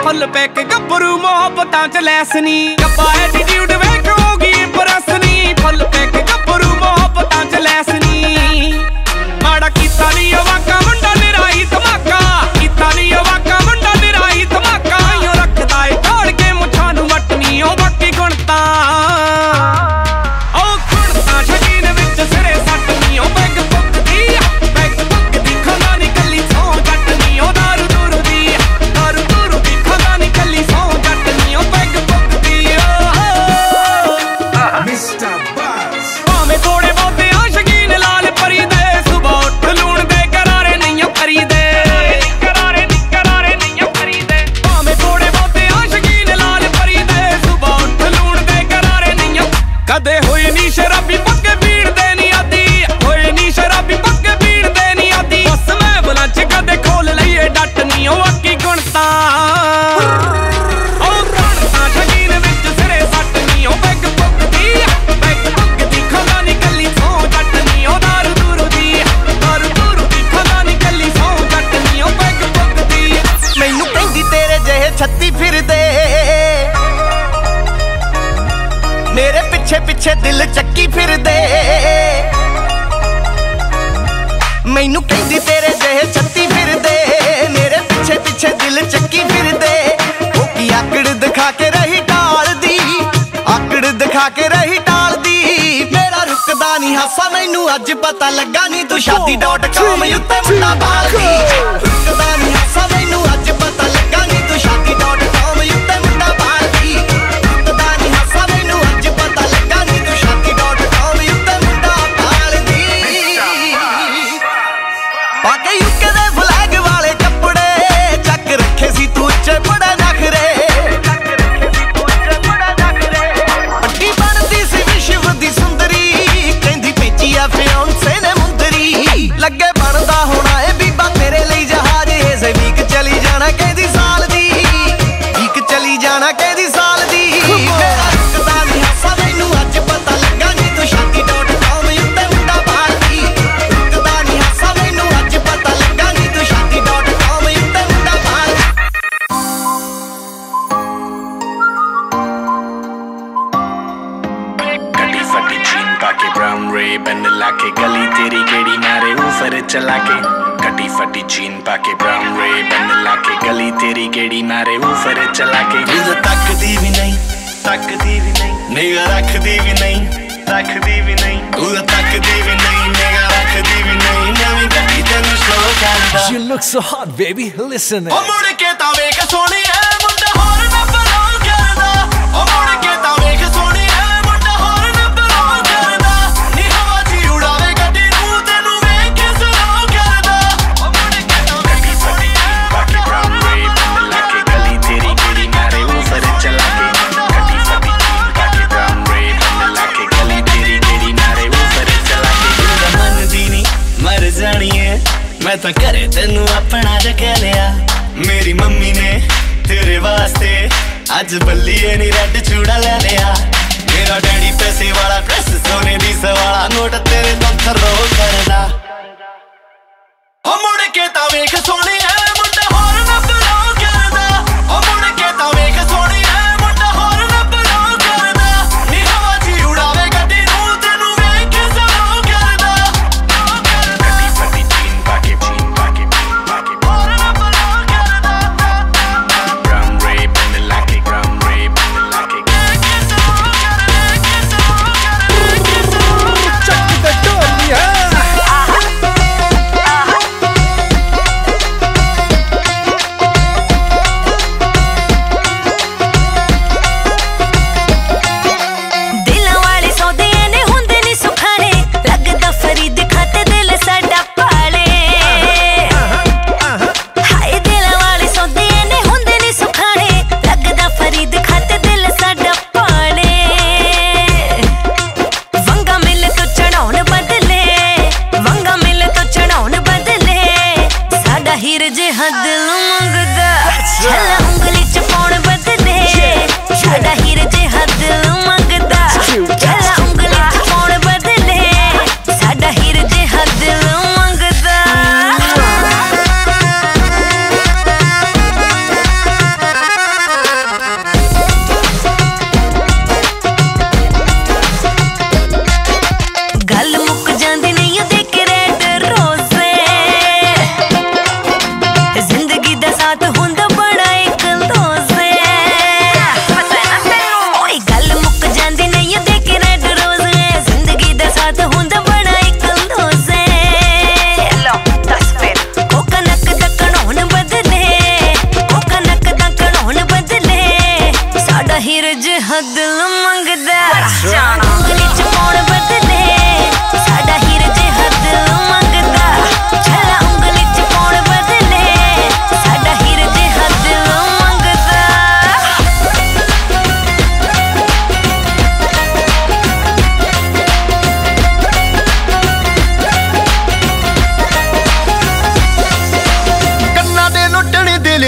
फुल पैक गब्बरू मोहब्बतां च लैसनी गब्बा एटीट्यूड वेख होगी इंप्रेसनी फुल पैक गब्बरू मोहब्बतां च लैसनी माड़ा कीता नी वाका मुंडा निराई धमाका कीता नी वाका मुंडा निराई धमाका यो रखदा ए ढोल के मुछां नूं वटनी ओ बाकी गुणता ओ गुणता शकीन विच सिरे सटनी ओ बैग पुकदी बैग पुकदी खाना नी कल्ली सौ जटनी ओ दारू दूरू दी दारू दूरू दी खाना नी कल्ली सौ जटनी ओ बैग पुकदी ओ मिस्टर बस भावें थोड़े बहुते आशिकीन लाल परी दे सुबह उठ लूण दे करारे नहीं करी दे करारे नहीं करारे नहीं करी दे भावें थोड़े बहुते आशिकीन लाल परी दे सुबह उठ लूण दे करारे नहीं कदे होई नी शराबी पक्के पीड़ दे नी आदी होई नी शराबी पक्के पीड़ दे नी आदी बस मैं बुलंच कदे खोल लईए डट नी ओ अक्की गुणता ओ गुणता शकीन विच सिरे सटनी ओ बैग पुकदी बैग पुकदी खाना नी कल्ली सौ जटनी ओ दारू दूरू दी दारू दूरू दी खाना नी कल्ली सौ जटनी ओ बैग पुकदी मैनू कहंदी तेरे जहे छत्ती फिरदे मेरे पिछे पिछे दिल चक्की फिरदे मैनू कहंदी तेरे जहे छत्ती फिरदे मेरे पिछे पिछे दिल चक्की फिरदे ओ की आकड़ दिखा के रही टाल दी आकड़ दिखा के रही टाल दी मेरा रुकदा नहीं हासा मैनू अज पता लगा नी तू शादी डॉट कॉम उत्ते मुंडा भालदी रुकदा नहीं हासा मैनू अज पता लगा नी तू शादी डॉट कॉम उत्ते मुंडा भालदी रुकदा नहीं हासा मैनू अज पता लगा नी तू शादी डॉट कॉम उत्ते मुंडा भालदी पाके यूके दे फ्लैग वाले कपड़े चक रखे सी तू उच्चे बड़ा नखरे पट्टी बनदी सी विश्व दी सुंदरी कहंदी पेची आ फियांसे ने मुंदरी लगे बनदा होना ए बीबा तेरे ਲਈ जहाज ए वीक चली जाना कहंदी साल दी वीक चली जाना कहंदी साल दी मेरा रुकदा नहीं हासा मैनू अज पता लगा नी तू शादी डॉट कॉम उत्ते मुंडा भालदी रुकदा नहीं हासा मैनू अज पता लगा नी तू शादी डॉट कॉम उत्ते मुंडा भालदी कटी फटी जीन पाके ब्राउन रे बन लाके गली तेरी गेड़ी मारे ऊपर चला के कटी फटी जीन पाके ब्राउन रे बन लाके गली तेरी गेड़ी मारे ऊपर चला के तू तकदी भी नहीं तकदी भी नहीं निगाह रखदी भी नहीं रखदी भी नहीं तू तकदी भी नहीं निगाह रखदी भी नहीं नवीं गड्डी तैनूं स्लो करदा You look so hot, baby. Listen. ओ मुड़ के तां वेख सोहणीए मुंडा होर ना बलाउ करदा ओ मुड़ के तां वेख सोहणीए मुंडा होर ना बलाउ करदा नी हवा च उड़ावे गड्डी नूं तैनूं वेख के सलाउ करदा ओ मुड़ के तां वेख कटी फटी जीन पाके ब्राउन रे बन लाके गली तेरी गेड़ी मारे ऊपर चला के कटी फटी जीन पाके ब्राउन रे बन लाके गली तेरी गेड़ी मारे ऊपर चला के मन दी नी मर जानी है मैं तां घरे तैनूं अपना रख लिया मेरी मम्मी ने तेरे वास्ते अज बल्लीए नी रेड चूड़ा ले लिया मेरा डैडी पैसे वाला ड्रेस सोने दी सवाला नोट तेरे तो थरो करदा ओ मुड़ के तां वेख सोहणी है मुंडा होर ना बलाउ करदा ओ मुड़ के तां वेख सोहणी है मुंडा होर ना बलाउ करदा नी हवा च उड़ावे गड्डी नूं तैनूं वेख के सलाउ करदा कटी फटी जीन पाके जीन पाके जीन पाके होर ना बलाउ करदा ब्राउन रे बन लाके ब्राउन रे बन लाके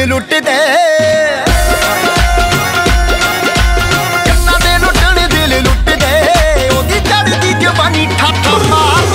ਦਿਲ ਲੁੱਟਦੇ ਕੰਨਾਂ ਦੇ ਲੁੱਟਣ ਦਿਲ ਲੁੱਟਦੇ ਉਹਦੀ ਚੜਦੀ ਜਵਾਨੀ ਠਾਠਾ ਮਾਰਦੀ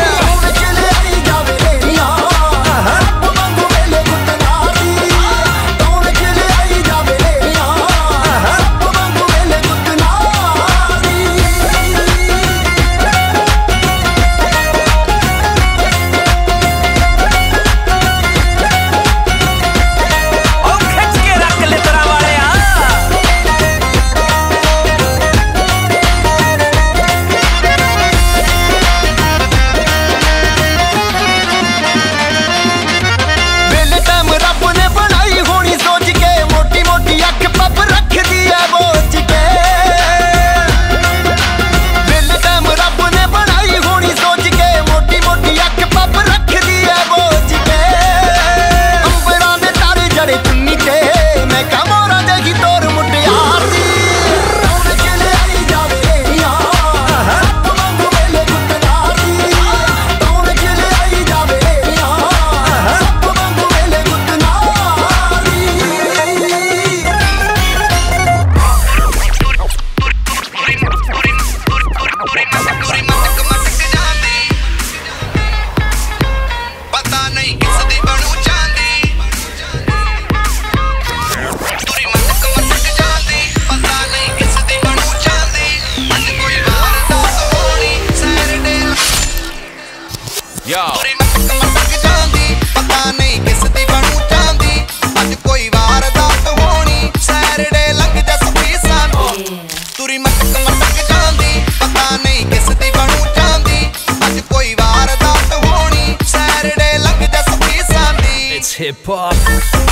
hip hop,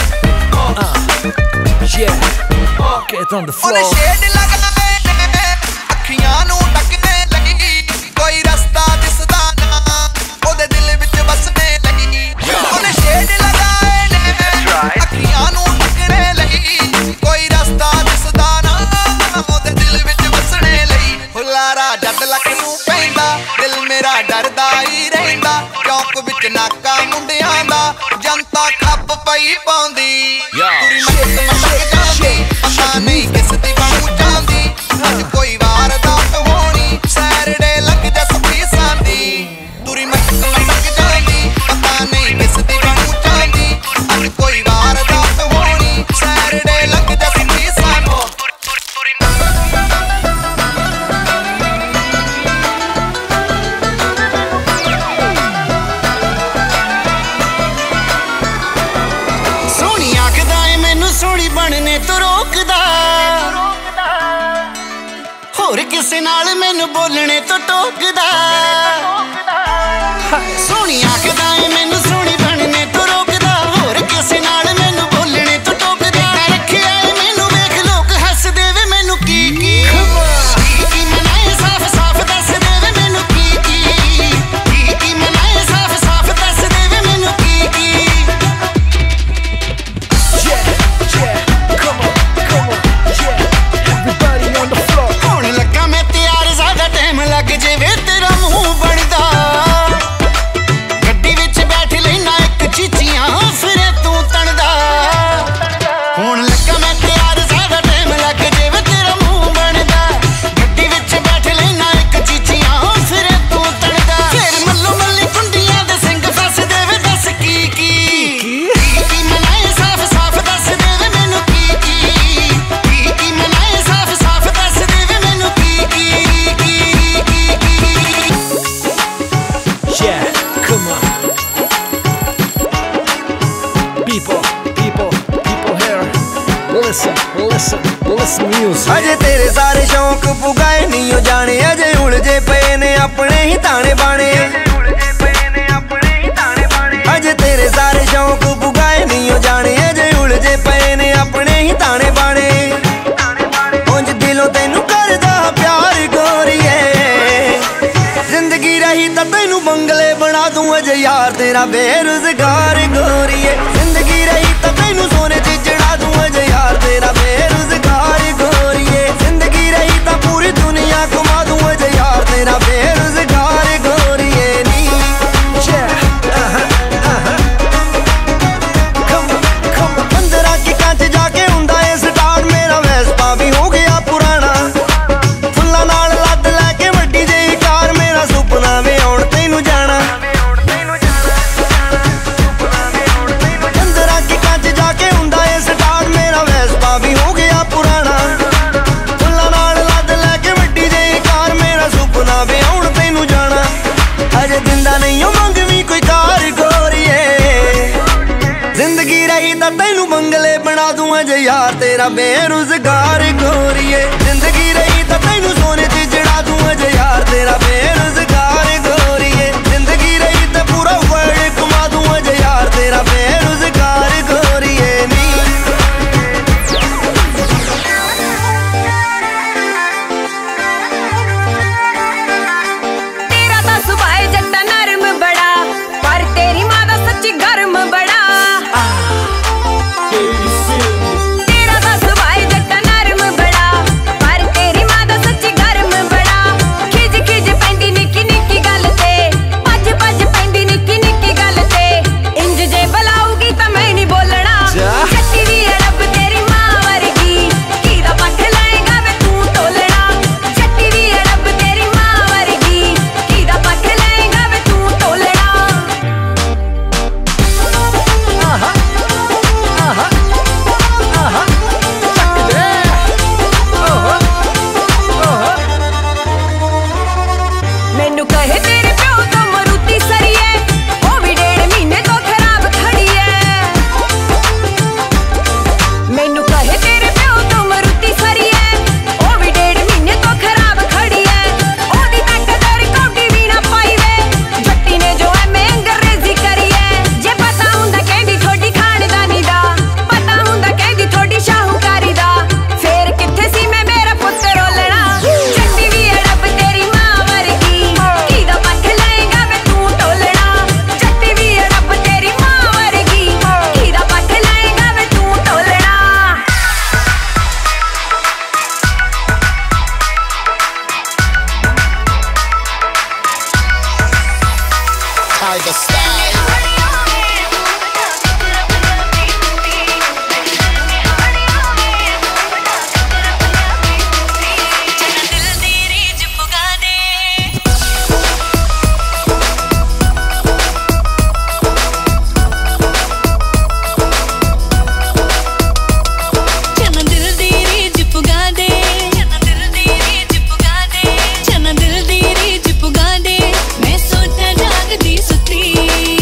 uh, yeah, get on the floor. Shade ਲੱਗਦੇ ਅੱਖੀਆਂ ਨੂੰ ਢੱਕਣੇ ਲਈ ਕੋਈ ਰਸਤਾ ਦਿਸਦਾ ਨਾ ਉਹਦੇ ਦਿਲ ਵਿੱਚ ਵਸਣੇ ਲਈ ਉਹਨੇ ਸ਼ੇਡ ਲਗਾਏ ਨੇ ਅੱਖੀਆਂ ਨੂੰ ਢੱਕਣੇ ਲਈ ਕੋਈ ਰਸਤਾ ਦਿਸਦਾ ਨਾ ਉਹਦੇ ਦਿਲ ਵਿੱਚ ਵਸਣੇ ਲਈ ਹੁਲਾਰਾ ਜੱਟ ਲੱਕ ਨੂੰ ਪੈਂਦਾ ਦਿਲ ਮੇਰਾ ਡਰਦਾ ਹੀ ਰਹਿੰਦਾ ਚੌਕ ਵਿੱਚ ਨਾਕਾ ਮੁੰਡਿਆਂ ਦਾ ਜਨਤਾ ਖੱਪ ਪਈ ਪਾਉਂਦੀ ਪੂਰੀ ਮੱਕ ਮੱਕ ਜਾਂਦੀ ਪਤਾ ਨਹੀਂ ਕਿਸ ਦੀ ਬਣੂ ਜਾਂਦੀ ਅੱਜ ਕੋਈ ਵਾਰਦਾਤ ਹੋਣੀ ਸੈਟਰਡੇ ਲੱਗਦਾ ਸੁਖੀ ਸਾਂਦੀ ਪੂਰੀ ਮੱਕ ਮੱਕ ਜਾਂਦੀ ਪਤਾ ਨਹੀਂ ਕਿਸ ਦੀ ਬਣੂ ਜਾਂਦੀ ਅੱਜ ਕੋਈ ਵਾਰਦਾਤ ਹੋਣੀ ਸੈਟਰਡੇ ਲੱਗਦਾ ਸੁਖੀ ਸਾਂਦੀ ਬਣਨੇ ਤੋਂ ਰੋਕਦਾ ਹੋਰ ਕਿਸੇ ਨਾਲ ਮੈਨੂੰ ਬੋਲਣੇ ਤੋਂ ਟੋਕਦਾ ਸੋਹਣੀ ਆਖਦਾ ਏ ਮੈਨੂੰ ਸੋਹਣੀ ਬਣਨੇ ਤੋਂ ਰੋਕਦਾ ਹੋਰ ਕਿਸੇ ਨਾਲ ਮੈਨੂੰ ਬੋਲਣੇ ਤੋਂ ਟੋਕਦਾ ਰੱਖਿਆ ਏ ਮੈਨੂੰ ਵੇਖ ਲੋਕ ਹੱਸਦੇ ਵੇ ਮੈਨੂੰ ਕੀ ਕੀ ਕੀ ਕੀ ਮਨਾਏ ਸਾਫ਼ ਸਾਫ਼ ਦੱਸ ਦੇ ਵੇ ਮੈਨੂੰ ਕੀ ਕੀ ਕੀ ਕੀ ਮਨਾਏ ਸਾਫ਼ ਸਾਫ਼ ਦੱਸ ਦੇ ਵੇ ਮੈਨੂੰ ਕੀ ਕੀ ਲੱਗ ਜੇਵੇ ਤੇਰਾ ਮੂੰਹ ਬਣਦਾ ਗੱਡੀ ਵਿੱਚ ਬੈਠ ਲੈਣਾ ਇੱਕ ਚੀਚੀਆਂ ਫਿਰੇ ਤੂੰ ਤਣਦਾ ਹੁਣ ਲੱਗਾ ਮੈਂ ਤਿਆਰ ਜ਼ਿਆਦਾ ਟਾਈਮ ਲੱਗ ਜੇਵੇ ਤੇਰਾ ਮੂੰਹ ਬਣਦਾ ਗੱਡੀ ਵਿੱਚ ਬੈਠ ਲੈਣਾ ਇੱਕ ਚੀਚੀਆਂ ਫਿਰੇ ਤੂੰ ਤਣਦਾ ਫਿਰ ਮੱਲੋ ਮੱਲੀ ਕੁੰਡੀਆਂ ਦੇ ਸਿੰਘ ਫਸ ਦੇਵੇ ਦੱਸ ਕੀ ਕੀ ਕੀ ਕੀ ਮਨਾਏ ਸਾਫ਼ ਸਾਫ਼ ਦੱਸ ਦੇਵੇ ਮੈਨੂੰ ਕੀ ਕੀ ਕੀ ਕੀ ਮਨਾਏ ਸਾਫ਼ ਸਾਫ਼ ਦੱਸ ਦੇਵੇ ਮੈਨੂੰ ਕੀ ਕੀ Yeah, come on. People, people, people here. Listen, listen, listen music. ਅਜੇ ਤੇਰੇ ਸਾਰੇ ਸ਼ੌਂਕ ਪੁਗਾਏ ਨਹੀਂ ਉਹ ਜਾਣੇ ਅਜੇ ਉਲਝੇ ਪਏ ਨੇ ਆਪਣੇ ਹੀ ਤਾਣੇ ਬਾਣੇ ਅਜੇ ਤੇਰੇ ਸਾਰੇ ਸ਼ੌਂਕ ਪੁਗਾਏ ਨਹੀਂ ਉਹ ਜਾਣੇ ਅਜੇ ਉਲਝੇ ਪਏ ਨੇ ਆਪਣੇ ਹੀ ਤਾਣੇ ਬਾਣੇ ਉਂਝ ਦਿਲੋਂ ਤੈਨੂੰ ਕਰਦਾ ਪਿਆਰ ਗੋਰੀਏ ਜ਼ਿੰਦਗੀ ਰਹੀ ਤਾਂ ਤੈਨੂੰ ਬੰਗਲੇ ਬਣਾ ਦੂੰ ਅਜੇ ਯਾਰ ਤੇਰਾ ਬੇਰੁਜ਼ਗਾਰ ਗੋਰੀਏ ਜ਼ਿੰਦਗੀ ਰਹੀ ਤਾਂ ਤੈਨੂੰ ਸੋਨੇ 'ਚ ਚੜਾ ਦੂੰ ਅਜੇ ਯਾਰ ਤੇਰਾ ਬੇਰੁਜ਼ਗਾਰ ਗੋਰੀਏ ਜ਼ਿੰਦਗੀ ਰਹੀ ਤਾਂ ਪੂਰੀ ਦੁਨੀਆ ਘੁਮਾ ਦੂੰ ਅਜੇ ਯਾਰ ਤੇਰਾ ਬੇਰੁਜ਼ਗਾਰ ਗੋਰੀਏ ਨੀ ਪੰਦਰਾਂ तेरा बेरोजगार गोरिए जिंदगी रही तो तैनू सोने च जड़ा दूं अजे यार तेरा बेरोजगार गोरिए जिंदगी रही तो पूरा वर्ल्ड घुमा दूं अजे यार तेरा बेरोजगार गोरिए नी चना दिल दी रीझ पुगा दे मैं सोचा जागदी सुती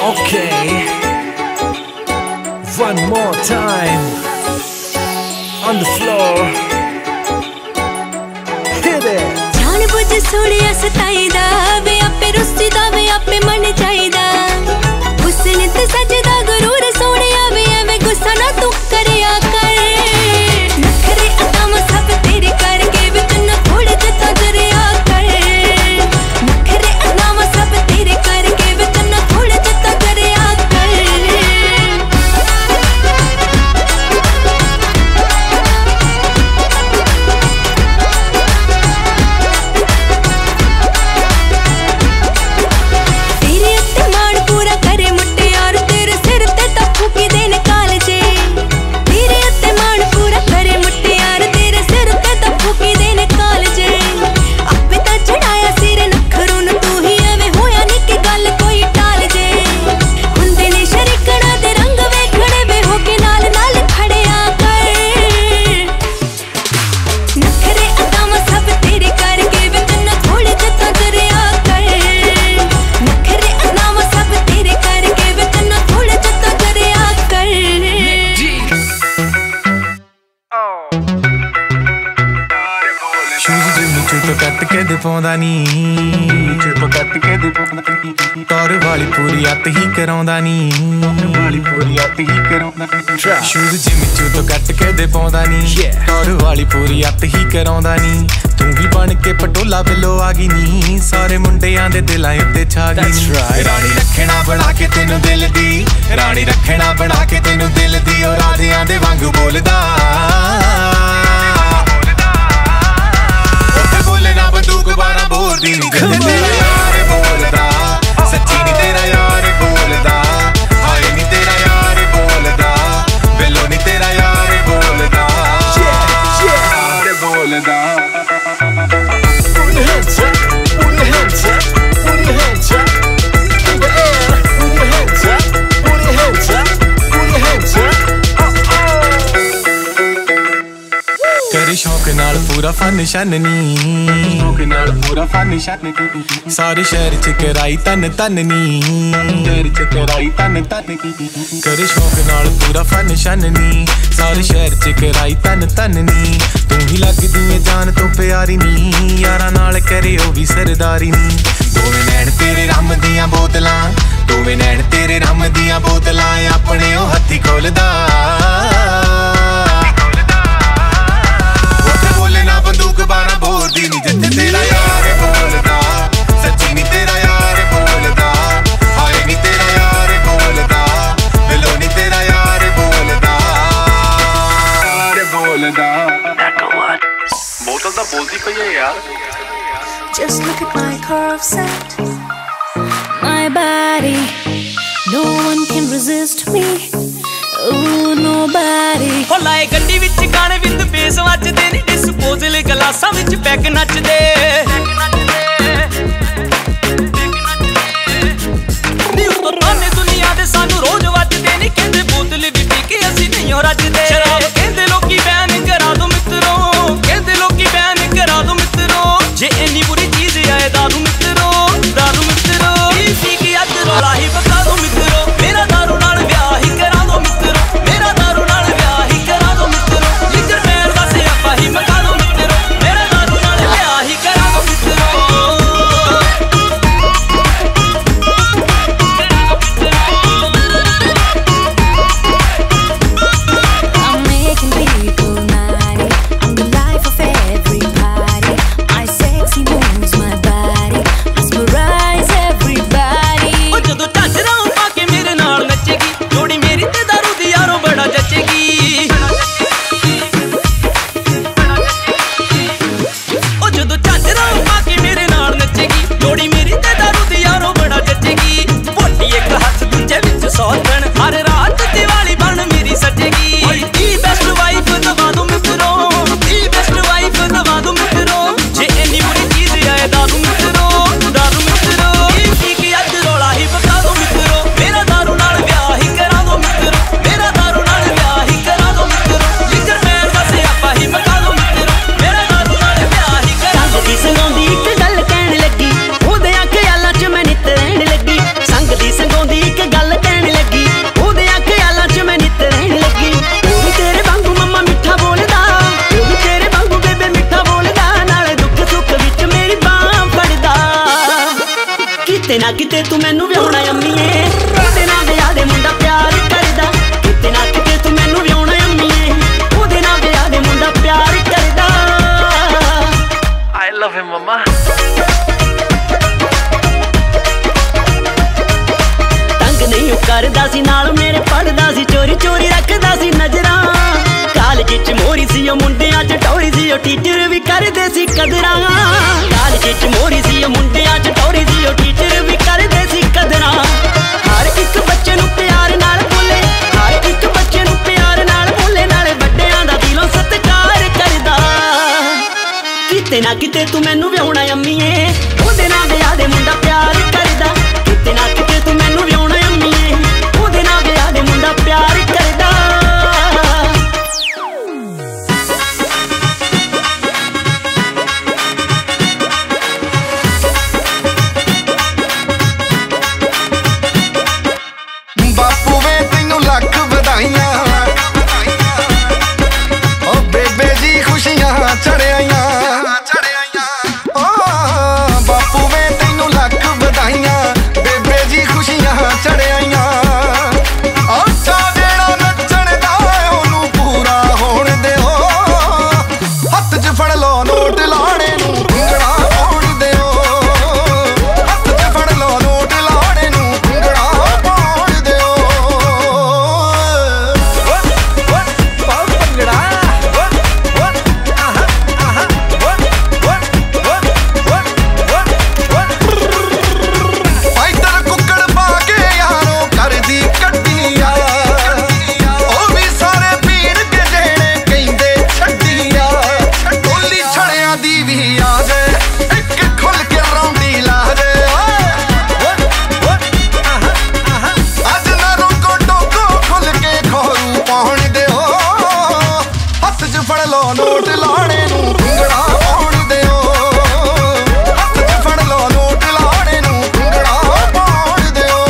Okay, one more time on the floor. Hit it. जान बुझ सोनिया सताईदा वे आपे रुस्सीदा वे आपे मन चाहिदा हुस्न ते सजदा गुरूर सोनिया वे एवें गुस्सा ना तू करया कर नखरे अदाम सब तेरे करके वे तन्ना थोड़े जता जरिया कर नखरे अदाम सब तेरे करके वे तन्ना थोड़े जता जरिया कर तेरे अत्ते मान पूरा करे मुट्टे यार तेरे सिर ते तप्पू की देन कालजे तेरे अत्ते मान पूरा करे मुट्टे यार तेरे सिर ते तप्पू की देन कालजे आपे ता चढ़ाया सिर नखरों न तू ही एवें होया नी कि गल कोई टाल जे हुंदे ने शरीकड़ा दे रंग वेखणे वे हो के नाल नाल खड़िया कर नखरे अदाम सब तेरे करके वे तन्ना थोड़े जता जरिया कर नखरे अदाम सब तेरे करके वे तन्ना थोड़े जता जरिया कर शूज जिम चुप कट के दे पाਉਂਦਾ ਨੀ ਚੁੱਪ ਕੱਟ ਕੇ ਦੇ ਪਾਉਂਦਾ ਨੀ ਤੌਰ ਵਾਲੀ ਪੂਰੀ ਅੱਤ ਹੀ ਕਰਾਉਂਦਾ ਨੀ ਵਾਲੀ ਪੂਰੀ ਅੱਤ ਹੀ ਕਰਾਉਂਦਾ ਸ਼ੂਜ਼ ਜਿਮ ਚੁੱਪ ਕੱਟ ਕੇ ਦੇ ਪਾਉਂਦਾ ਨੀ ਤੌਰ ਵਾਲੀ ਪੂਰੀ ਅੱਤ ਹੀ ਕਰਾਉਂਦਾ ਨੀ ਤੂੰ ਵੀ ਬਣ ਕੇ ਪਟੋਲਾ ਬਿੱਲੋ ਆ ਗਈ ਨੀ ਸਾਰੇ ਮੁੰਡਿਆਂ ਦੇ ਦਿਲਾਂ ਉੱਤੇ ਛਾ ਗਈ ਨੀ ਰਾਣੀ ਰੱਖਣਾ ਬਣਾ ਕੇ ਤੈਨੂੰ ਦਿਲ ਦੀ ਰਾਣੀ ਰੱਖਣਾ ਬਣਾ ਕੇ ਤੈਨੂੰ ਦਿਲ ਦੀ ਉਹ ਰਾਧਿਆਂ ਦੇ ਵਾਂਗੂ ਬੋਲਦਾ बंदूक बारा बोल दी जिंदे तेरा यार बोलदा सच्ची नी तेरा यार बोलदा हाय नी तेरा यार बोलदा बिलो नी तेरा यार बोलदा यार बोलदा Put your hands up, put your hands up, put your hands up in the air, put your hands up, put your hands up, put your hands up. करे शौक नाल पूरा फन शाननी शौक नाल पूरा फन शाननी सारे शहर च कराई तन तन नी शहर च कराई तन तन करे शौक नाल पूरा फन शाननी सारे शहर च कराई तन तन नी तू ही लगदी है जान तो प्यारी नी यारा नाल करे ओ भी सरदारी नी दोवें नैन तेरे रम दियां बोतलां दोवें नैन तेरे रम दियां बोतलां अपने ओ हत्थी खोलदा बंदूक बारा बोल दी नी जिथे तेरा यार बोलदा सच्ची नी तेरा यार बोलदा हाय नी तेरा यार बोलदा बिलो नी तेरा यार बोलदा यार बोलदा बोतल दा बोलदी पई है यार Just look at my curve set my body no one can resist me oh nobody ਹੋ ਲਾਏ ਗੱਡੀ ਵਿੱਚ ਗਾਣੇ ਵਿਦ ਬੇਸ ਵੱਜਦੇ ਨੀ ਡਿਸਪੋਜ਼ਲ ਗਲਾਸਾਂ ਵਿੱਚ ਪੈਗ ਨੱਚਦੇ ਨੀ ਉਤੋਂ ਤਾਨੇ ਦੁਨੀਆ ਦੇ ਸਾਨੂੰ ਰੋਜ਼ ਵੱਜਦੇ ਨੀ ਕਹਿੰਦੇ ਬੋਤਲ ਵੀ ਪੀ ਕੇ ਅਸੀਂ ਨਹੀਂ ਹੋ ਰੱਜਦੇ ਸ਼ਰਾਬ ਕਹਿੰਦੇ ਲੋਕੀ ਬੈਨ ਕਰਾ ਦੋ ਮਿੱਤਰੋ ਕਹਿੰਦੇ ਲੋਕੀ ਬੈਨ ਕਰਾ ਦੋ ਮਿੱਤਰੋ ਜੇ ਇੰਨੀ ਬੁਰੀ ਚੀਜ਼ ਆਏ ਦਾਰੂ ਮਿੱਤਰੋ ਦਾਰੂ ਮਿੱਤਰੋ ਪੀ ਪੀ ਕੇ ਅੱਜ ਰੌਲਾ ਹੀ ਬਕਾ ਦੋ ਮਿੱਤਰੋ ਮੇਰਾ ਦਾਰੂ ਨਾਲ ਵਿਆਹ ਹੀ ਕਰਾ ਦੋ ਮਿੱਤਰੋ ਮੇਰਾ ਦਾਰੂ ਨਾਲ ਵਿਆਹ ਹੀ ਕਰਾ ਦੋ ਮਿੱਤਰੋ ਲਿਕਰ ਪੈਰ ਦਾ ਸਿਆਪਾ ਹੀ ਮਕਾ ਦੋ ਮਿੱਤਰੋ ਮੇਰਾ ਦਾਰੂ ਨਾਲ ਵਿਆਹ ਹੀ ਕਰਾ ਦੋ ਮਿੱਤਰੋ करदा सी नाल मेरे पढ़दा सी चोरी चोरी रखदा सी नजरां कालज च मोरी सी ओ मुंडियां च टोरी सी ओ टीचर भी करदे सी कदरां कालज च मोरी सी ओ मुंडियां च टोरी सी ओ टीचर भी करदे सी कदरां हर एक बच्चे नूं प्यार नाल बोले हर एक बच्चे नूं प्यार नाल बोले नाले वड्डियां दा दिलों सत्कार करदा किते ना किते तू मैनू व्याहुणा अम्मीए ओदे नाल विआह दे मुंडा प्यार करदा किते ना किते तू मैनू व्याहुणा अम्मीए ओदे नाल विआह दे मुंडा प्यार करदा बापू वे तेनू लख बधाइयां ओ बेबे जी खुशियां चढ़ आइयां ओ बापू वे तेनू लख बधाइयां बेबे जी खुशियां चढ़ आइयां ओ साडेड़ा नच्चण दा ओनू पूरा होण दिओ हत्थ च फड़ लो नोट लाणे नू भंगड़ा पाउण दिओ हत्थ च फड़ लो नोट लाणे नू भंगड़ा पाउण दिओ फाइटर कुक्कड़ पा के यारों करदी कट्टिया ओ भी सारे पीर के जेड़े कहंदे छड्डिया टोली छड़िया दी भी आ जाए एक खुल के रौंदी ला जाए अज ना रोको टोको खुल के खोरू पाउण दिओ हत्थ च फड़ लो नोट लाणे नू भंगड़ा पाउण दिओ हत्थ च फड़ लो नोट लाणे नू भंगड़ा पाउण दिओ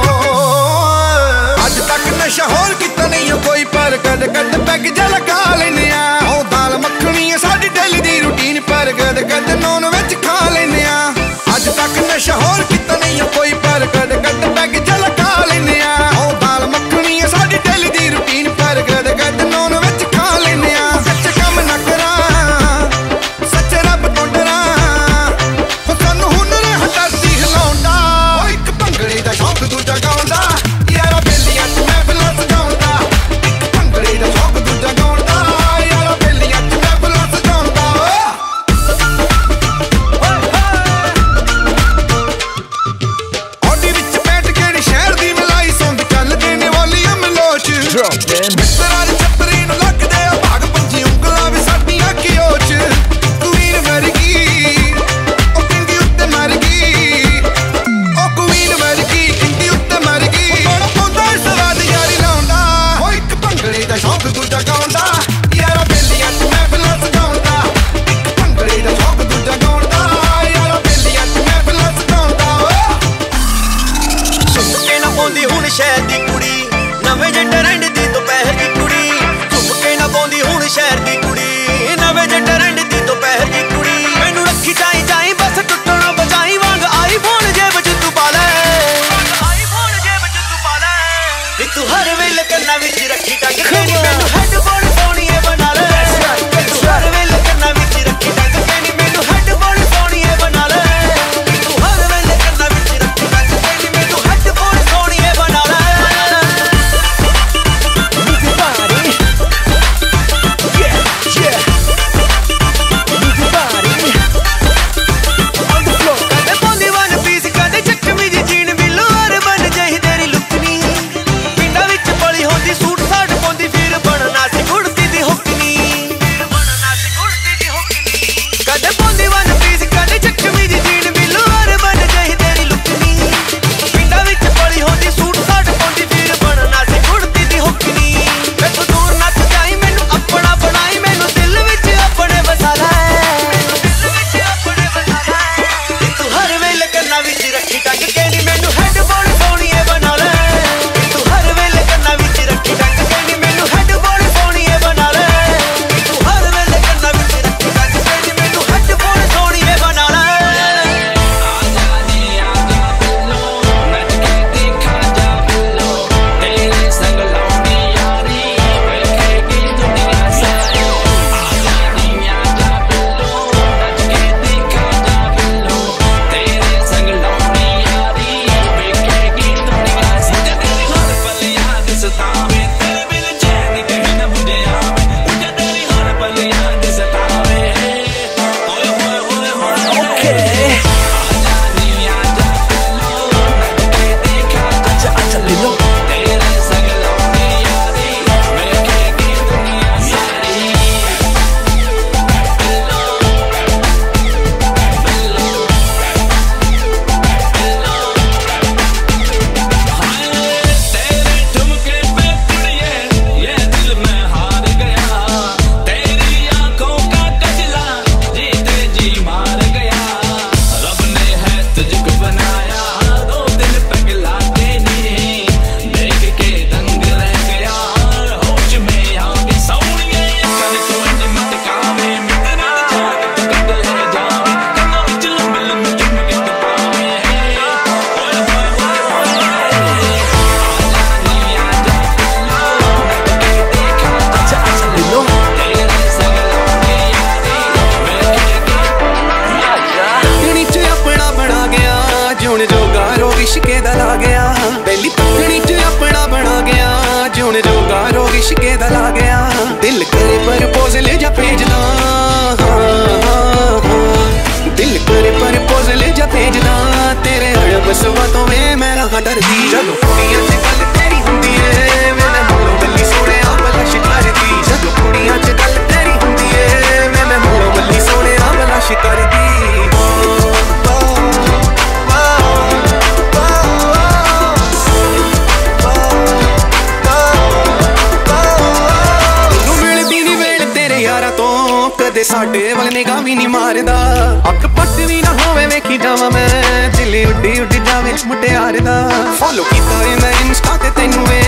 अज तक नशा होर कीता नहीं ओ कोई पर कद कद पैग जा लगा लेने आ ओ दाल मक्खनी है साडी डेली दी रूटीन पर कद कद नॉन वेज खा लेने आ अज तक नशा होर कीता नहीं ओ कोई पर कद कद पैग जा लगा लेने आ ओ दाल मक्खनी है साडी डेली दी रूटीन पर कद कद नॉन वेज खा लेने आ सच्चे काम ना करा सच्चे रब तो डरा हो सानू हुनर हटाती हिलाउंदा ओ एक भंगड़े दा शौक दूजा गाउंदा यारा बेलियां च महफिलां सजाउंदा एक भंगड़े दा शौक दूजा गाउंदा यारा बेलियां च महफिलां सजाउंदा ऑडी विच बैठ केड़ी शहर दी मलाई सुंद चलदे ने वॉल्यूम लोच मिस्टरां दी छतरी नूं लगदे आ भाग पंजी ਉਂਗਲਾਂ ਵੀ ਸਾਡੀਆਂ ਕਿਓ ਚ ਕੁਈਨ ਵਰਗੀ ਉਹ ਪਿੰਡੀ ਉੱਤੇ ਮਰ ਗਈ ਉਹ ਕੁਈਨ ਵਰਗੀ ਪਿੰਡੀ ਉੱਤੇ ਮਰ ਗਈ ਬੜਾ ਪੌਂਦਾ ਸਵਾਦ ਯਾਰੀ ਲਾਉਂਦਾ ਉਹ ਇੱਕ ਭੰਗੜੇ ਦਾ ਸ਼ੌਕ ਦੂਜਾ ਗਾਉਂਦਾ ਯਾਰਾ ਬੇਲੀਆਂ ਚ ਮਹਿਫਿਲਾਂ ਸਜਾਉਂਦਾ ਇੱਕ ਭੰਗੜੇ ਦਾ ਸ਼ੌਕ ਦੂਜਾ ਗਾਉਂਦਾ ਯਾਰਾ ਬੇਲੀਆਂ ਚ ਮਹਿਫਿਲਾਂ ਸਜਾਉਂਦਾ ਝੁੱਕ ਕੇ ਨਾ ਪਾਉਂਦੀ ਹੁਣ ਸ਼ਹਿਰ ਦੀ ਕੁੜੀ ਨਵੇਂ ਜੇ ਟਰੈਂਡ ਦੀ ਦੁਪਹਿਰ ਦੀ ਕੁੜੀ ਝੁੱਕ ਕੇ ਨਾ ਪਾਉਂਦੀ ਹੁਣ ਸ਼ਹਿਰ ਦੀ ਕੁੜੀ ਨਵੇਂ ਜੇ ਟਰੈਂਡ ਦੀ ਦੁਪਹਿਰ ਦੀ ਕੁੜੀ ਮੈਨੂੰ ਰੱਖੀ ਚਾਈ ਚਾਈ ਬਸ ਟੁੱਟਣਾ ਬਚਾਈ ਵਾਂਗ ਆਈਫੋਨ ਜੇਬ ਚ ਤੂੰ ਪਾ ਲੈ ਆਈਫੋਨ ਜੇਬ ਚ ਤੂੰ ਪਾ ਲੈ ਵੀ ਤੂੰ ਹਰ ਵੇਲੇ ਕੰਨਾਂ ਵਿੱਚ ਰੱਖੀ ਟੰਗ ਤੇਰੀ ਮੈਨੂੰ ਹੈਡਫੋਨ ਸੋਹਣੀਏ ਬਣਾ ਲੈ ਵੀ ਤੂੰ ਹਰ ਵੇਲੇ ਕੰਨਾਂ ਵਿੱਚ ਰੱਖੀ ਟੰਗ ਤੇਰੀ ਮੈਨੂੰ ਹੈਡਫੋਨ ਸੋਹਣੀਏ ਬਣਾ ਲੈ ਵੀ ਤੂੰ ਹਰ ਵੇਲੇ ਕੰਨਾਂ ਵਿੱਚ ਰੱਖੀ ਟੰਗ ਤੇਰੀ ਮੈਨੂੰ ਹੈਡਫੋਨ ਸੋਹਣੀਏ ਬਣਾ ਲੈ ਕਦੇ ਪਾਉਂਦੀ ਵਨ ਪੀਸ ਕਦੇ ਚੱਕਵੀਂ ਦੀ ਜੀਨ ਬਿੱਲੂ ਹਰ ਬਣ ਜਾਈ ਤੇਰੀ ਲੁੱਕ ਨੀ ਪਿੰਡਾਂ ਵਿੱਚ ਪਲੀ ਹੁੰਦੀ ਸੂਟ ਸਾਟ ਪਾਉਂਦੀ ਫਿਰ ਬਣਨਾ ਸੀ करदी जदों कुड़ियां च गल तेरी हुंदी ऐ मैं मोलो मल्ली सोने आ बलश करदी जदों कुड़ियां च गल तेरी हुंदी ऐ मैं मोलो मल्ली सोने आ बलश करदी कदे साडे वाल निगाह भी नहीं मारदा अख पट भी ना होवे वेखी जावां मैं दिल उड्डी उड्डी जावे मुटियार दा फॉलो कीता है मैं इंस्टा ते तैनू वे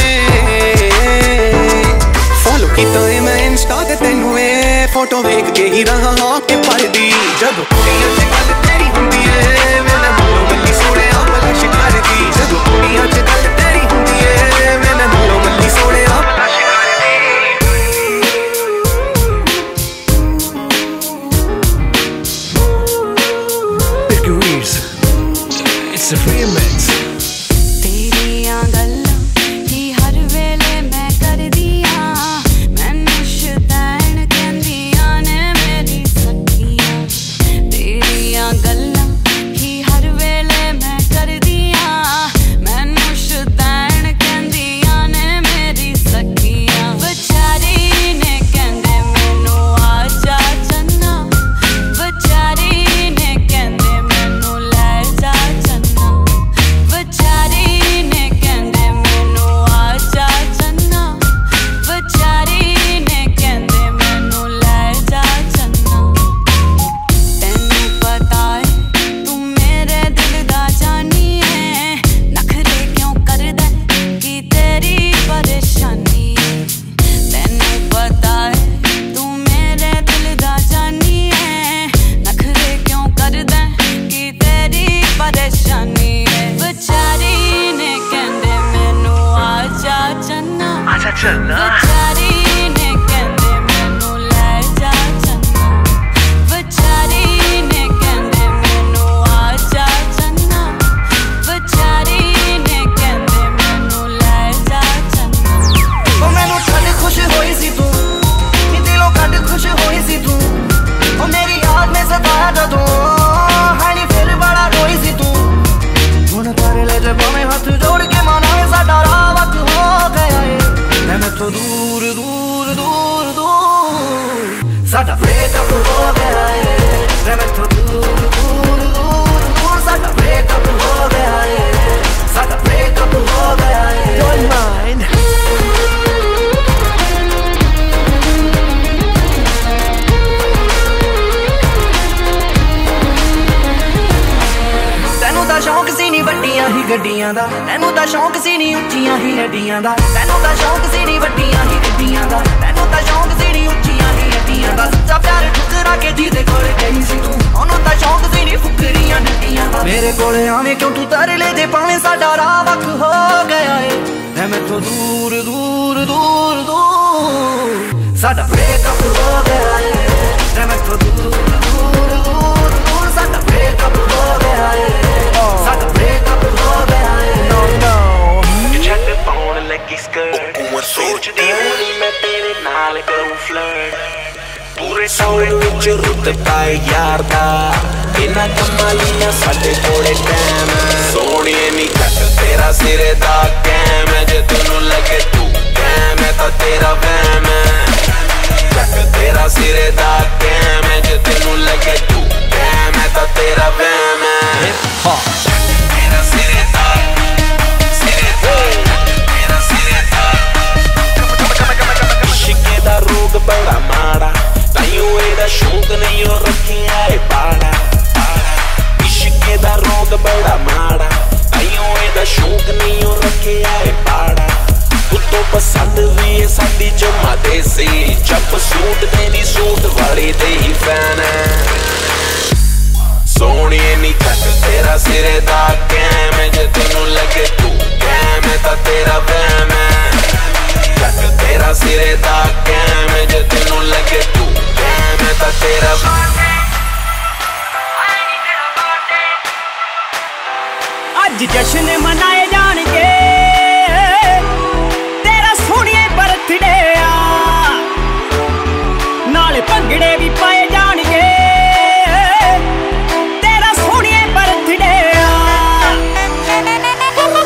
फॉलो कीता है मैं इंस्टा ते तैनू वे फोटो वेख के ही रहा हां के परदी जदों कुड़ियां च गल तेरी हुंदी ऐ मैं मोलो मल्ली सोने आ बलश करदी जदों कुड़ियां च गल तेरी हुंदी ऐ मैं मोलो मल्ली सोने आ बलश It's a remix. तेरियां गल्लां ही हर वेले मैं करदियां मैनू शैतान कहंदियां ने मेरी सखियां तेरियां गल्लां ही हर वेले मैं करदियां मैनू शैतान कहंदियां ने मेरी सखियां बेचारी ने कहंदे मैनू आजा चन्ना बेचारी ने कहंदे मैनू ले जा चन्ना बेचारी ने कहंदे मैनू आजा चन्ना बेचारी ने कहंदे मैनू ले जा चन्ना तैनू पता है तू मेरे दिल दा जानी है नखरे क्यों करदा की तेरी परेशानी है तैनू पता है तू मेरे दिल दा जानी है नखरे क्यों करदा की तेरी परेशानी है बेचारी ने कहंदे मैनू आजा चन्ना आजा चन्ना बेचारी ने कहंदे मैनू ले जा चन्ना बेचारी ने कहंदे मैनू आजा चन्ना बेचारी ने कहंदे मैनू ले जा चन्ना ओ मैनू छड़ खुश होई सी तू नी दिलों कट खुश होई सी तू ओ मेरी याद में सताया जदों हानी फिर बड़ा रोई सी तू हुण तारे ले जे भावें हाथ जोड़ के मनावे साडा राह वक्त हो गया है मैं तो दूर दूर दूर दूर साडा ब्रेकअप हो गया है मैं तो दूर दूर दूर दूर साडा ब्रेकअप हो गया है साडा ब्रेकअप हो गया है don't mind ਤੈਨੂੰ ਤਾਂ ਸ਼ੌਂਕ ਸੀ ਨੀ ਵੱਡੀਆਂ ਹੀ ਗੱਡੀਆਂ ਦਾ ਤੈਨੂੰ ਤਾਂ ਸ਼ੌਂਕ ਸੀ ਨੀ ਉੱਚੀਆਂ ਹੀ ਹੱਡੀਆਂ ਦਾ ਤੈਨੂੰ ਤਾਂ ਸ਼ੌਂਕ ਸੀ ਨੀ ਵੱਡੀਆਂ ਹੀ ਗੱਡੀਆਂ ਦਾ ਤੈਨੂੰ ਤਾਂ ਸ਼ੌਂਕ ਸੀ ਨੀ ਉੱਚੀਆਂ ਹੀ ਹੱਡੀਆਂ ਦਾ ਸੱਚਾ ਪਿਆਰ ਠੁਕਰਾ ਕੇ ਜਿਹਦੇ ਕੋਲ ਗਈ ਸੀ ਤੂੰ ਉਹਨੂੰ ਤਾਂ ਸ਼ੌਂਕ ਸੀ ਨੀ ਫੁਕਰੀਆਂ ਨੱਡੀਆਂ ਦਾ ਮੇਰੇ ਕੋਲੇ ਆਵੇਂ ਕਿਉਂ ਤੂੰ ਤਰਲੇ ਦੇ ਪਾਵੇਂ ਸਾਡਾ ਰਾਹ ਵੱਖ ਹੋ ਗਿਆ ਏ ਐ ਮੈਥੋਂ ਦੂਰ ਦੂਰ ਦੂਰ ਦੂਰ ਸਾਡਾ ਬ੍ਰੇਕਅਪ ਹੋ ਗਿਆ ਏ ਐ ਮੈਥੋਂ ਦੂਰ ਦੂਰ ਦੂਰ ਦੂਰ ਸਾਡਾ ਬ੍ਰੇਕਅਪ ਹੋ ਗਿਆ ਏ ਸਾਡਾ ਬ੍ਰੇਕਅਪ ਹੋ ਗਿਆ ਏ no no ਛੱਡ ਪਾਉਣ ਲੱਗੀ ਸਕਰਟ ਸੋਚਦੀ ਹੋਣੀ ਮੈਂ ਤੇਰੇ ਨਾਲ ਕਰੂੰ ਫਲਰਟ ਪੂਰੇ ਸੌਰੇ ਵਿੱਚ ਰੁਤਬਾ ਯਾਰ ਦਾ ਇਨਾ ਕਮਾਲੀਆਂ ਸਾਡੇ ਕੋਲੇ ਟਾਈਮ ਸੋਹਣੀਏ ਨੀ ਕੱਟ ਤੇਰਾ ਸਿਰੇ ਦਾ ਕੈਮ ਜੇ ਤੈਨੂੰ ਲੱਗੇ ਤੂੰ ਕੈਮ ਤਾਂ ਤੇਰਾ ਵਹਿਮ ਕੱਟ ਤੇਰਾ ਸਿਰੇ ਦਾ ਕੈਮ ਜੇ ਤੈਨੂੰ ਲੱਗੇ ਤੂੰ ਕੈਮ ਤਾਂ ਤੇਰਾ ਵਹਿਮ ਤੇਰਾ ਸਿਰੇ ਦਾ ਸਿਰੇ ਦਾ ਤੇਰਾ ਸਿਰੇ ਦਾ ਇਸ਼ਕੇ ਦਾ ਰੋਗ ਬੜਾ ਮਾੜਾ ਤਾਈਓ ਇਹਦਾ ਸ਼ੌਂਕ ਨਹੀਂ ਉਹ ਰੱਖਿਆ ਏ ਪਾੜਾ ਇਸ਼ਕੇ ਦਾ ਰੋਗ ਬੜਾ ਮਾੜਾ ਤਾਈਓ ਇਹਦਾ ਸ਼ੌਂਕ ਨਹੀਂ ਉਹ ਰੱਖਿਆ ਏ ਪਾੜਾ ਉੱਤੋਂ ਪਸੰਦ ਵੀ ਏ ਸਾਡੀ ਜਮਾ ਦੇਸੀ ਜੰਪ ਸੂਟ ਦੇ ਨੀ ਸੂਟ ਵਾਲੀ ਦੇ ਹੀ ਫੈਨ ਸੋਹਣੀਏ ਨੀ ਕੱਟ ਤੇਰਾ ਸਿਰੇ ਦਾ ਕੈਮ ਜੇ ਤੈਨੂੰ ਲੱਗੇ ਤੂੰ ਕੈਮ ਤਾਂ ਤੇਰਾ ਵਹਿਮ ਕੱਟ ਤੇਰਾ ਸਿਰੇ ਦਾ ਕੈਮ ਜੇ ਤੈਨੂੰ ਲੱਗੇ ਤੂੰ ਕੈਮ ਤਾਂ ਤੇਰਾ ਅੱਜ ਜਸ਼ਨ ਮਨਾਏ ਜਾਣਗੇ ਤੇਰਾ ਸੋਹਣੀਏ ਬਰਥਡੇ ਆ ਨਾਲ ਭੰਗੜੇ ਵੀ ਪਾਏ ਜਾਣਗੇ ਤੇਰਾ ਸੋਹਣੀਏ ਬਰਥਡੇ ਆ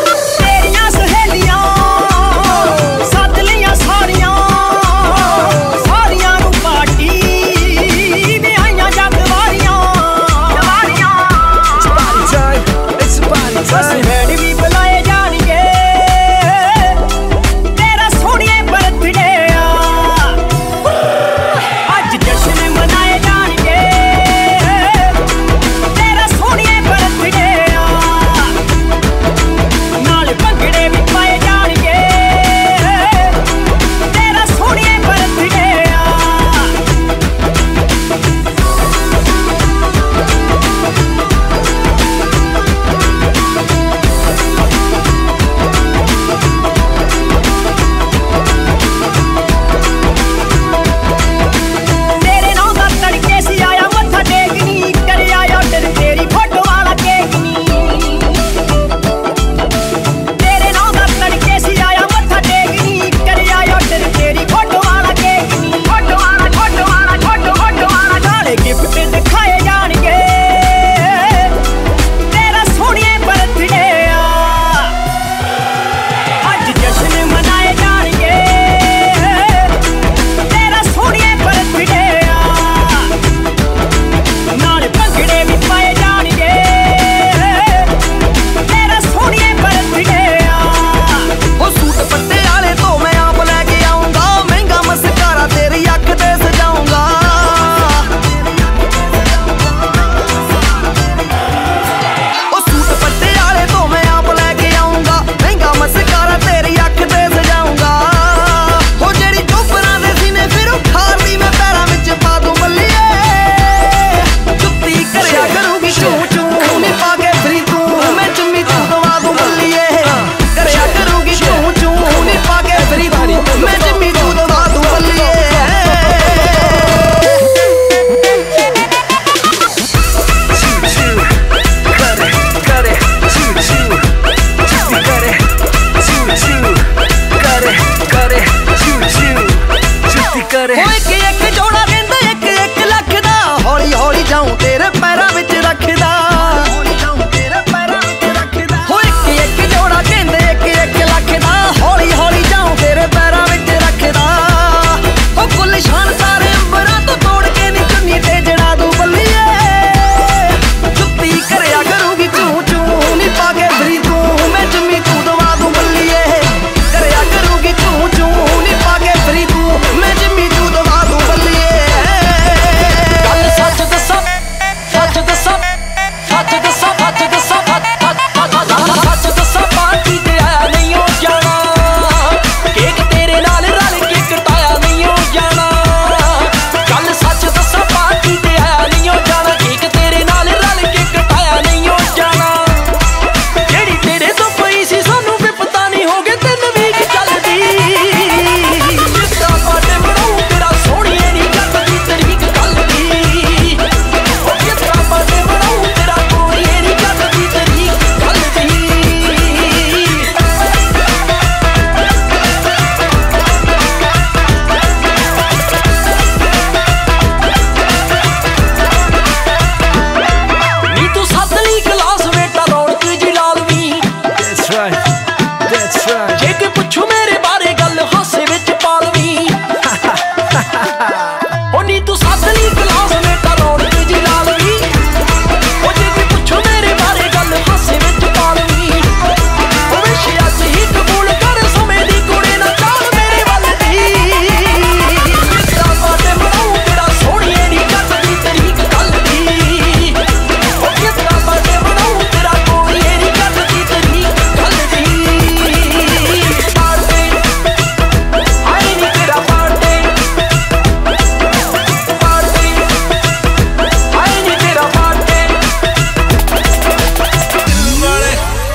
ਜੇ ਕਿ ਪੁੱਛੂ ਮੇਰੇ ਬਾਰੇ ਗੱਲ ਹਾਸੇ ਵਿੱਚ ਪਾ ਲਵੀਂ ਉਹ ਨੀ ਤੂੰ ਸੱਤ ਲਈ ਕਲਾਸ ਮੇ ਤਾਂ ਰੌਣਕ ਜੀ ਲਾ ਲਵੀਂ ਉਹ ਜੇ ਕਿ ਪੁੱਛੂ ਮੇਰੇ ਬਾਰੇ ਗੱਲ ਹਾਸੇ ਵਿੱਚ ਪਾ ਲਵੀਂ ਉਹ ਵਿਸ਼ਿਆ ਚ ਹੀ ਕਬੂਲ ਕਰ ਸਮੇਂ ਦੀ ਕੁੜੀ ਨਾ ਚਾਹ ਮੇਰੇ ਵੱਲ ਦੀ ਤੇਰਾ ਬਾਰੇ ਮਨਾਉ ਤੇਰਾ ਸੋਹਣੀਏ ਨੀ ਕੱਟਦੀ ਤਰੀਕ ਗੱਲ ਦੀ ਉਹ ਕਿਤਰਾ ਬਾਰੇ ਮਨਾਉ ਤੇਰਾ ਕੋਲੀਏ ਨੀ ਕੱਟਦੀ ਤਰੀਕ ਗੱਲ ਦੀ ਬਾਰਡੇ ਆਈ ਨੀ ਤੇਰਾ ਬਾਰਡੇ ਬਾਰਡੇ ਆਈ ਨੀ ਤੇਰਾ ਬਾਰਡੇ ਵਾਲੇ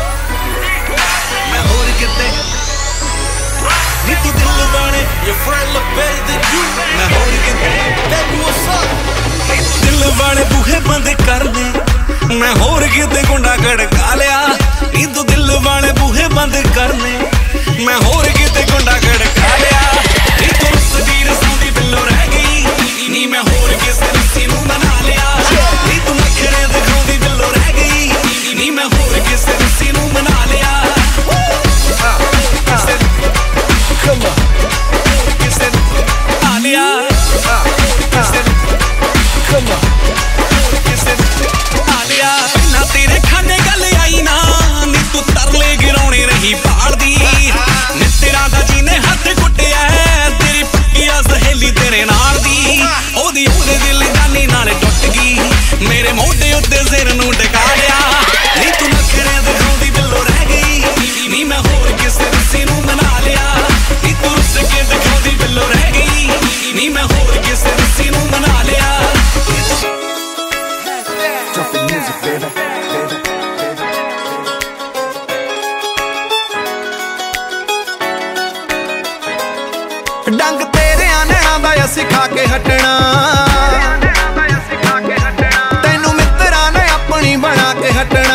ਮੈਂ ਹੋਰ ਕਿਤੇ ਨੀ ਤੂੰ ਦਿਲ ਵਾਲੇ your friend look better than you ਮੈਂ ਹੋਰ ਕਿਤੇ baby what's up ਦਿਲ ਵਾਲੇ ਬੂਹੇ ਬੰਦ ਕਰ ਦੇ ਮੈਂ ਹੋਰ ਕਿਤੇ ਗੁੰਡਾ ਖੜਕਾ ਲਿਆ ਨੀ ਤੂੰ ਦਿਲ ਵਾਲੇ ਬੂਹੇ ਬੰਦ ਕਰਨੇ ਮੈਂ ਹੋਰ ਕਿਤੇ ਗੁੰਡਾ ਖੜਕਾ ਲਿਆ ਨੀ ਤੂੰ ਸਦੀਰ ਸੌਂਦੀ ਬਿੱਲੋ ਰਹਿ ਗਈ ਨੀ ਮੈਂ ਹੋਰ ਕਿਸੇ ਰਸੀ ਨੂੰ ਮਨਾ ਲਿਆ ਨੀ ਤੂੰ ਨਖਰੇ ਦਿਖਾਉਂਦੀ ਬਿੱਲੋ ਰਹਿ ਗਈ ਨੀ ਮੈਂ ਹੋਰ ਕਿਸੇ ਰਸੀ ਨੂੰ ਮਨਾ ਲਿਆ Come on ਕਿਸੇ ਆ ਲਿਆ Come on ਕਿਸੇ ਆ ਲਿਆ ਨਾ ਤੇਰੇ ਖਾਨੇ ਗੱਲ ਆਈ ਨਾ ਨੀ ਤੂੰ ਤਰਲੇ ਗਿਰਾਉਣੇ ਰਹੀ ਭਾਲਦੀ ਨਿੱਤਰਾਂ ਦਾ ਜੀਨੇ ਹੱਥ ਕੁੱਟਿਆ ਤੇਰੀ ਪੱਕੀਆ ਸਹੇਲੀ ਤੇਰੇ ਨਾਲ ਦੀ ਉਹਦੀ ਉਹਦੇ ਦਿਲ ਜਾਨੀ ਨਾਲ ਟੁੱਟ ਗਈ ਮੇਰੇ ਮੋਢੇ ਉੱਤੇ ਸਿਰ ਨੂੰ ਟਿਕਾ ਲਿਆ ਨੀ ਤੂੰ ਨਖਰੇ ਦਿਖਾਉਂਦੀ ਬਿੱਲੋ ਰਹਿ ਗਈ ਨੀ ਮੈਂ ਹੋਰ ਕਿਸੇ ਰਸੀ ਨੂੰ ਮਨਾ ਲਿਆ ਨੀ ਤੂੰ ਰੁੱਸ ਕੇ ਦਿਖਾਉਂਦੀ ਬਿੱਲੋ ਰਹਿ ਗਈ ਨੀ ਮੈਂ ਹੋਰ ਕਿਸੇ ਰਸੀ ਨੂੰ ਮਨਾ ਲਿਆ Drop the music, baby. ਡੰਗ ਤੇਰਿਆਂ ਨੈਣਾਂ ਦਾ ਅਸੀਂ ਖਾ ਕੇ ਹਟਣਾ ਤੈਨੂੰ ਮਿੱਤਰਾਂ ਨੇ ਆਪਣੀ ਬਣਾ ਕੇ ਹਟਣਾ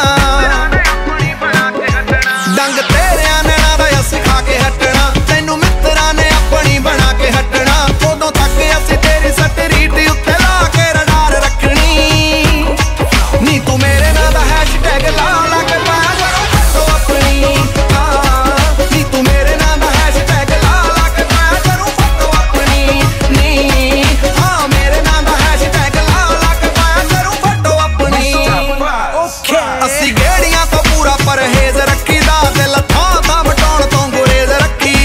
ਡੰਗ ਤੇਰਿਆਂ ਨੈਣਾਂ ਦਾ ਅਸੀਂ ਖਾ ਕੇ ਹਟਣਾ ਤੈਨੂੰ ਮਿੱਤਰਾਂ ਨੇ ਆਪਣੀ ਬਣਾ ਕੇ ਹਟਣਾ ਉਦੋਂ ਤੱਕ ਅਸੀਂ ਤੇਰੀ ਸਟਰੀਟ ਉੱਤੇ ਲਾ ਕੇ ਰਡਾਰ ਰੱਖਣੀ ਨੀ ਤੂੰ ਮੇਰੇ ਨਾਂ ਦਾ ਹੈਸ਼ਟੈਗ ਲਾ ਲਾ ਕੇ ਪਾਇਆ ਕਰੋ ਫੋਟੋ ਆਪਣੀ ਹਾਂ ਨੀ ਤੂੰ ਮੇਰੇ ਨਾਂ ਦਾ ਹੈਸ਼ਟੈਗ ਲਾ ਲਾ ਕੇ ਪਾਇਆ ਕਰੋ ਫੋਟੋ ਆਪਣੀ ਨੀ ਹਾਂ ਮੇਰੇ ਨਾਂ ਦਾ ਹੈਸ਼ਟੈਗ ਲਾ ਲਾ ਕੇ ਪਾਇਆ ਕਰੋ ਫੋਟੋ ਆਪਣੀ ਅਸੀਂ ਗੇੜੀਆਂ ਤੋਂ ਪੂਰਾ ਪਰਹੇਜ਼ ਰੱਖੀਦਾ ਦਿਲ ਥਾਂ ਥਾਂ ਵਟਾਉਣ ਤੋਂ ਗੁਰੇਜ਼ ਰੱਖੀ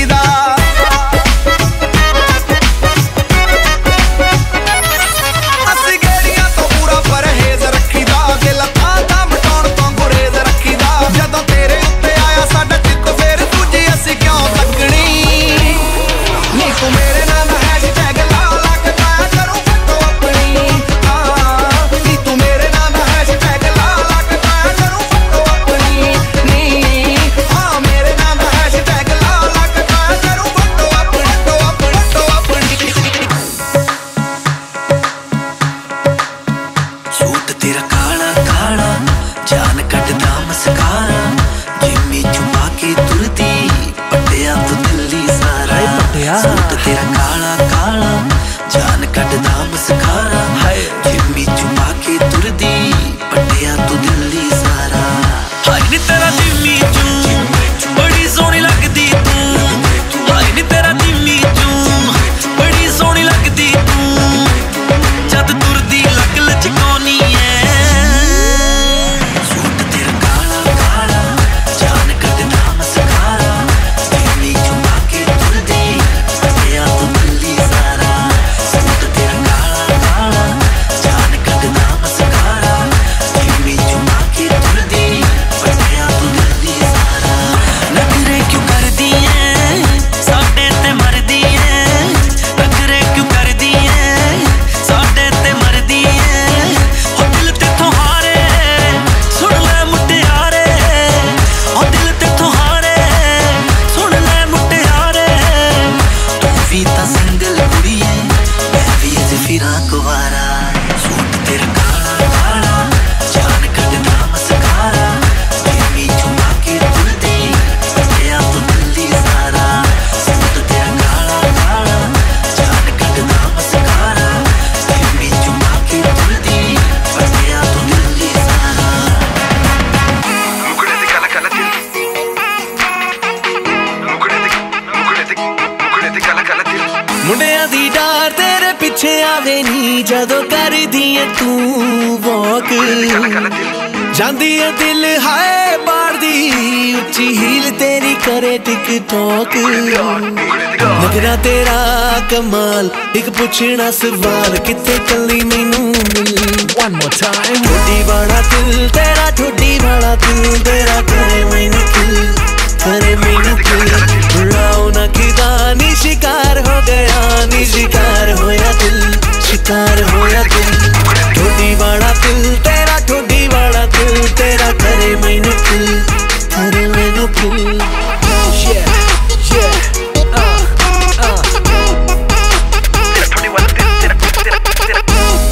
मुंडिया दी डार तेरे पिछे आवे नी जदों कर दिए तू वॉक जांदी है दिल हाय बार दी उच्ची हील तेरी करे टिकटॉक नगरा तेरा कमाल एक पुछना सवाल किथे कली मैनू मिल वन मोर टाइम ठोडी वाला दिल तेरा ठोडी वाला दिल तेरा करे मैनू किल करे मैनू किल बुलाओ ना किदा नी शिकार हो गया नी शिकार होया दिल शिकार होया दिल ठोडी वाला दिल तेरा ठोडी वाला दिल तेरा करे मैनू किल करे मैनू किल yeah yeah uh uh तेरा ठोडी वाला दिल तेरा तेरा तेरा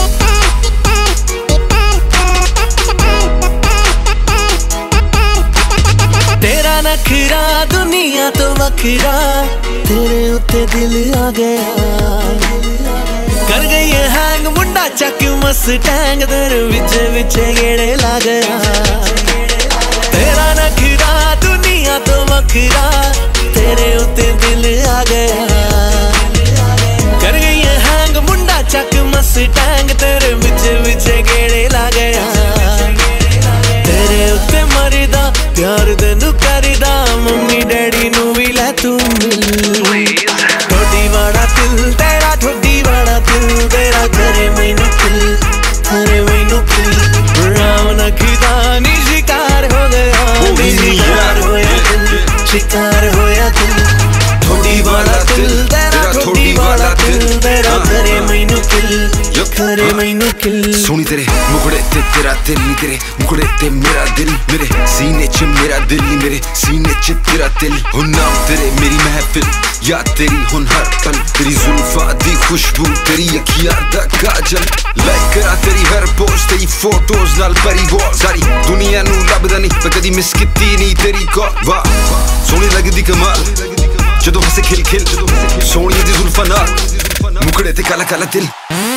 तेरा नखरा दुनिया तो वखरा तेरे उत्ते दिल आ गया कर गई है हैंग मुंडा चक मस्टैंग तेरे विचे विचे गेड़े ला गया तेरा नखरा दुनिया तो वखरा तेरे उत्ते दिल आ गया कर गई है हैंग मुंडा चक मस्टैंग तेरे विचे विचे गेड़े ला गया तेरे उत्ते मरदा प्यार तेनू करदा मम्मी डैडी नू भी लै तू मिल ठोडी वाला दिल तेरा ठोडी वाला दिल तेरा करे मैनू किल करे मैनू किल राम नखदा नी शिकार हो गया नी शिकार होया दिल शिकार होया दिल ठोडी वाला दिल तेरा ठोडी वाला दिल तेरा करे मैनू किल करे मैनू किल सोनी तेरे मुखड़े ते तेरा दिल नी तेरे मुखड़े ते मेरा दिल मेरे सीने च मेरा दिल नी मेरे सीने च तेरा दिल हो नाम तेरे मेरी महफिल याद तेरी हुन हर पल तेरी जुल्फा दी खुशबू तेरी अखियां दा काजल लाइक करा तेरी हर पोस्ट तेरी फोटोज नाल भरी वॉल सारी दुनिया नू लभदा नहीं पर कदी मिस कीती नहीं तेरी कॉल वाह सोनी लगदी कमाल जदों हसे खिल खिल सोनी दी जुल्फा नाल मुखड़े ते काला काला दिल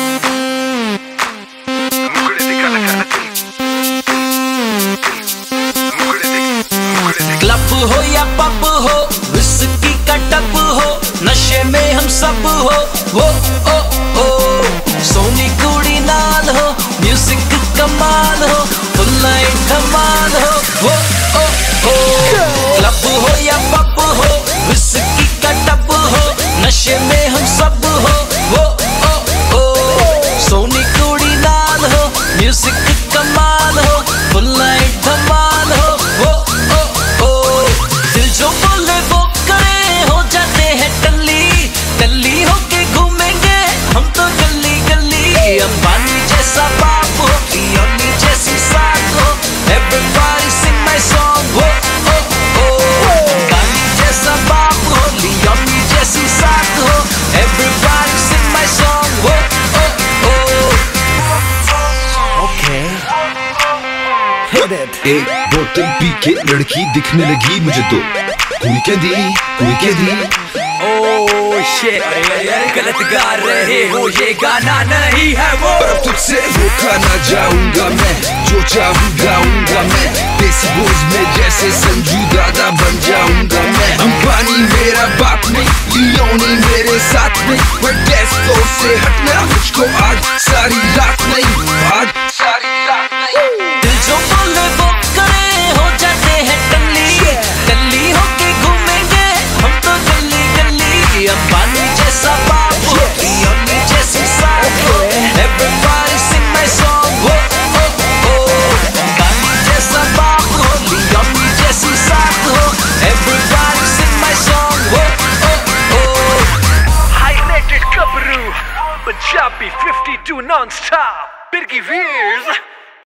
क्लब हो या पब हो विस्की का टब हो नशे में हम सब हो वो ओ ओ सोनी कुड़ी नाल हो म्यूजिक कमाल हो फुल नाइट धमाल हो वो ओ ओ क्लब हो या पब हो विस्की का टब हो नशे में हम सब हो वो ओ ओ सोनी कुड़ी नाल हो म्यूजिक कमाल हो फुल नाइट धमाल हो वो जो बोले वो करे हो जाते हैं टल्ली टल्ली होके घूमेंगे हम तो गली गली अंबानी जैसा बाप हो योनी जैसी साथ हो everybody sing my song हो ओ ओ अंबानी जैसा बाप हो योनी जैसी साथ हो everybody sing my song हो ओ ओ okay hit it एक बोतल पी के लड़की दिखने लगी मुझे तो कोई कहती कोई कहती ओह शिट यार गलत गा रहे हो ये गाना नहीं है वो पर अब तुझसे रोका ना जाऊंगा मैं जो चाहूँ गाऊंगा मैं देसी बोझ में जैसे संजू दादा बन जाऊंगा मैं अंबानी मेरा बाप नहीं लियोनी मेरे साथ नहीं पर डेस्क फ्लोर से हटना मुझको आज सारी रात नहीं आज सारी रात नहीं दिल जो बोले वो करे हो जाते हैं टल्ली टल्ली होके घूमेंगे हम तो गली गली अंबानी जैसा बाप हो योनी जैसी साथ हो everybody sing my song हो हो हो अंबानी जैसा बाप हो योनी जैसी साथ हो everybody sing my song हो हो हो Highlighted Kabru Punjabi fifty-two non-stop Birgi Veers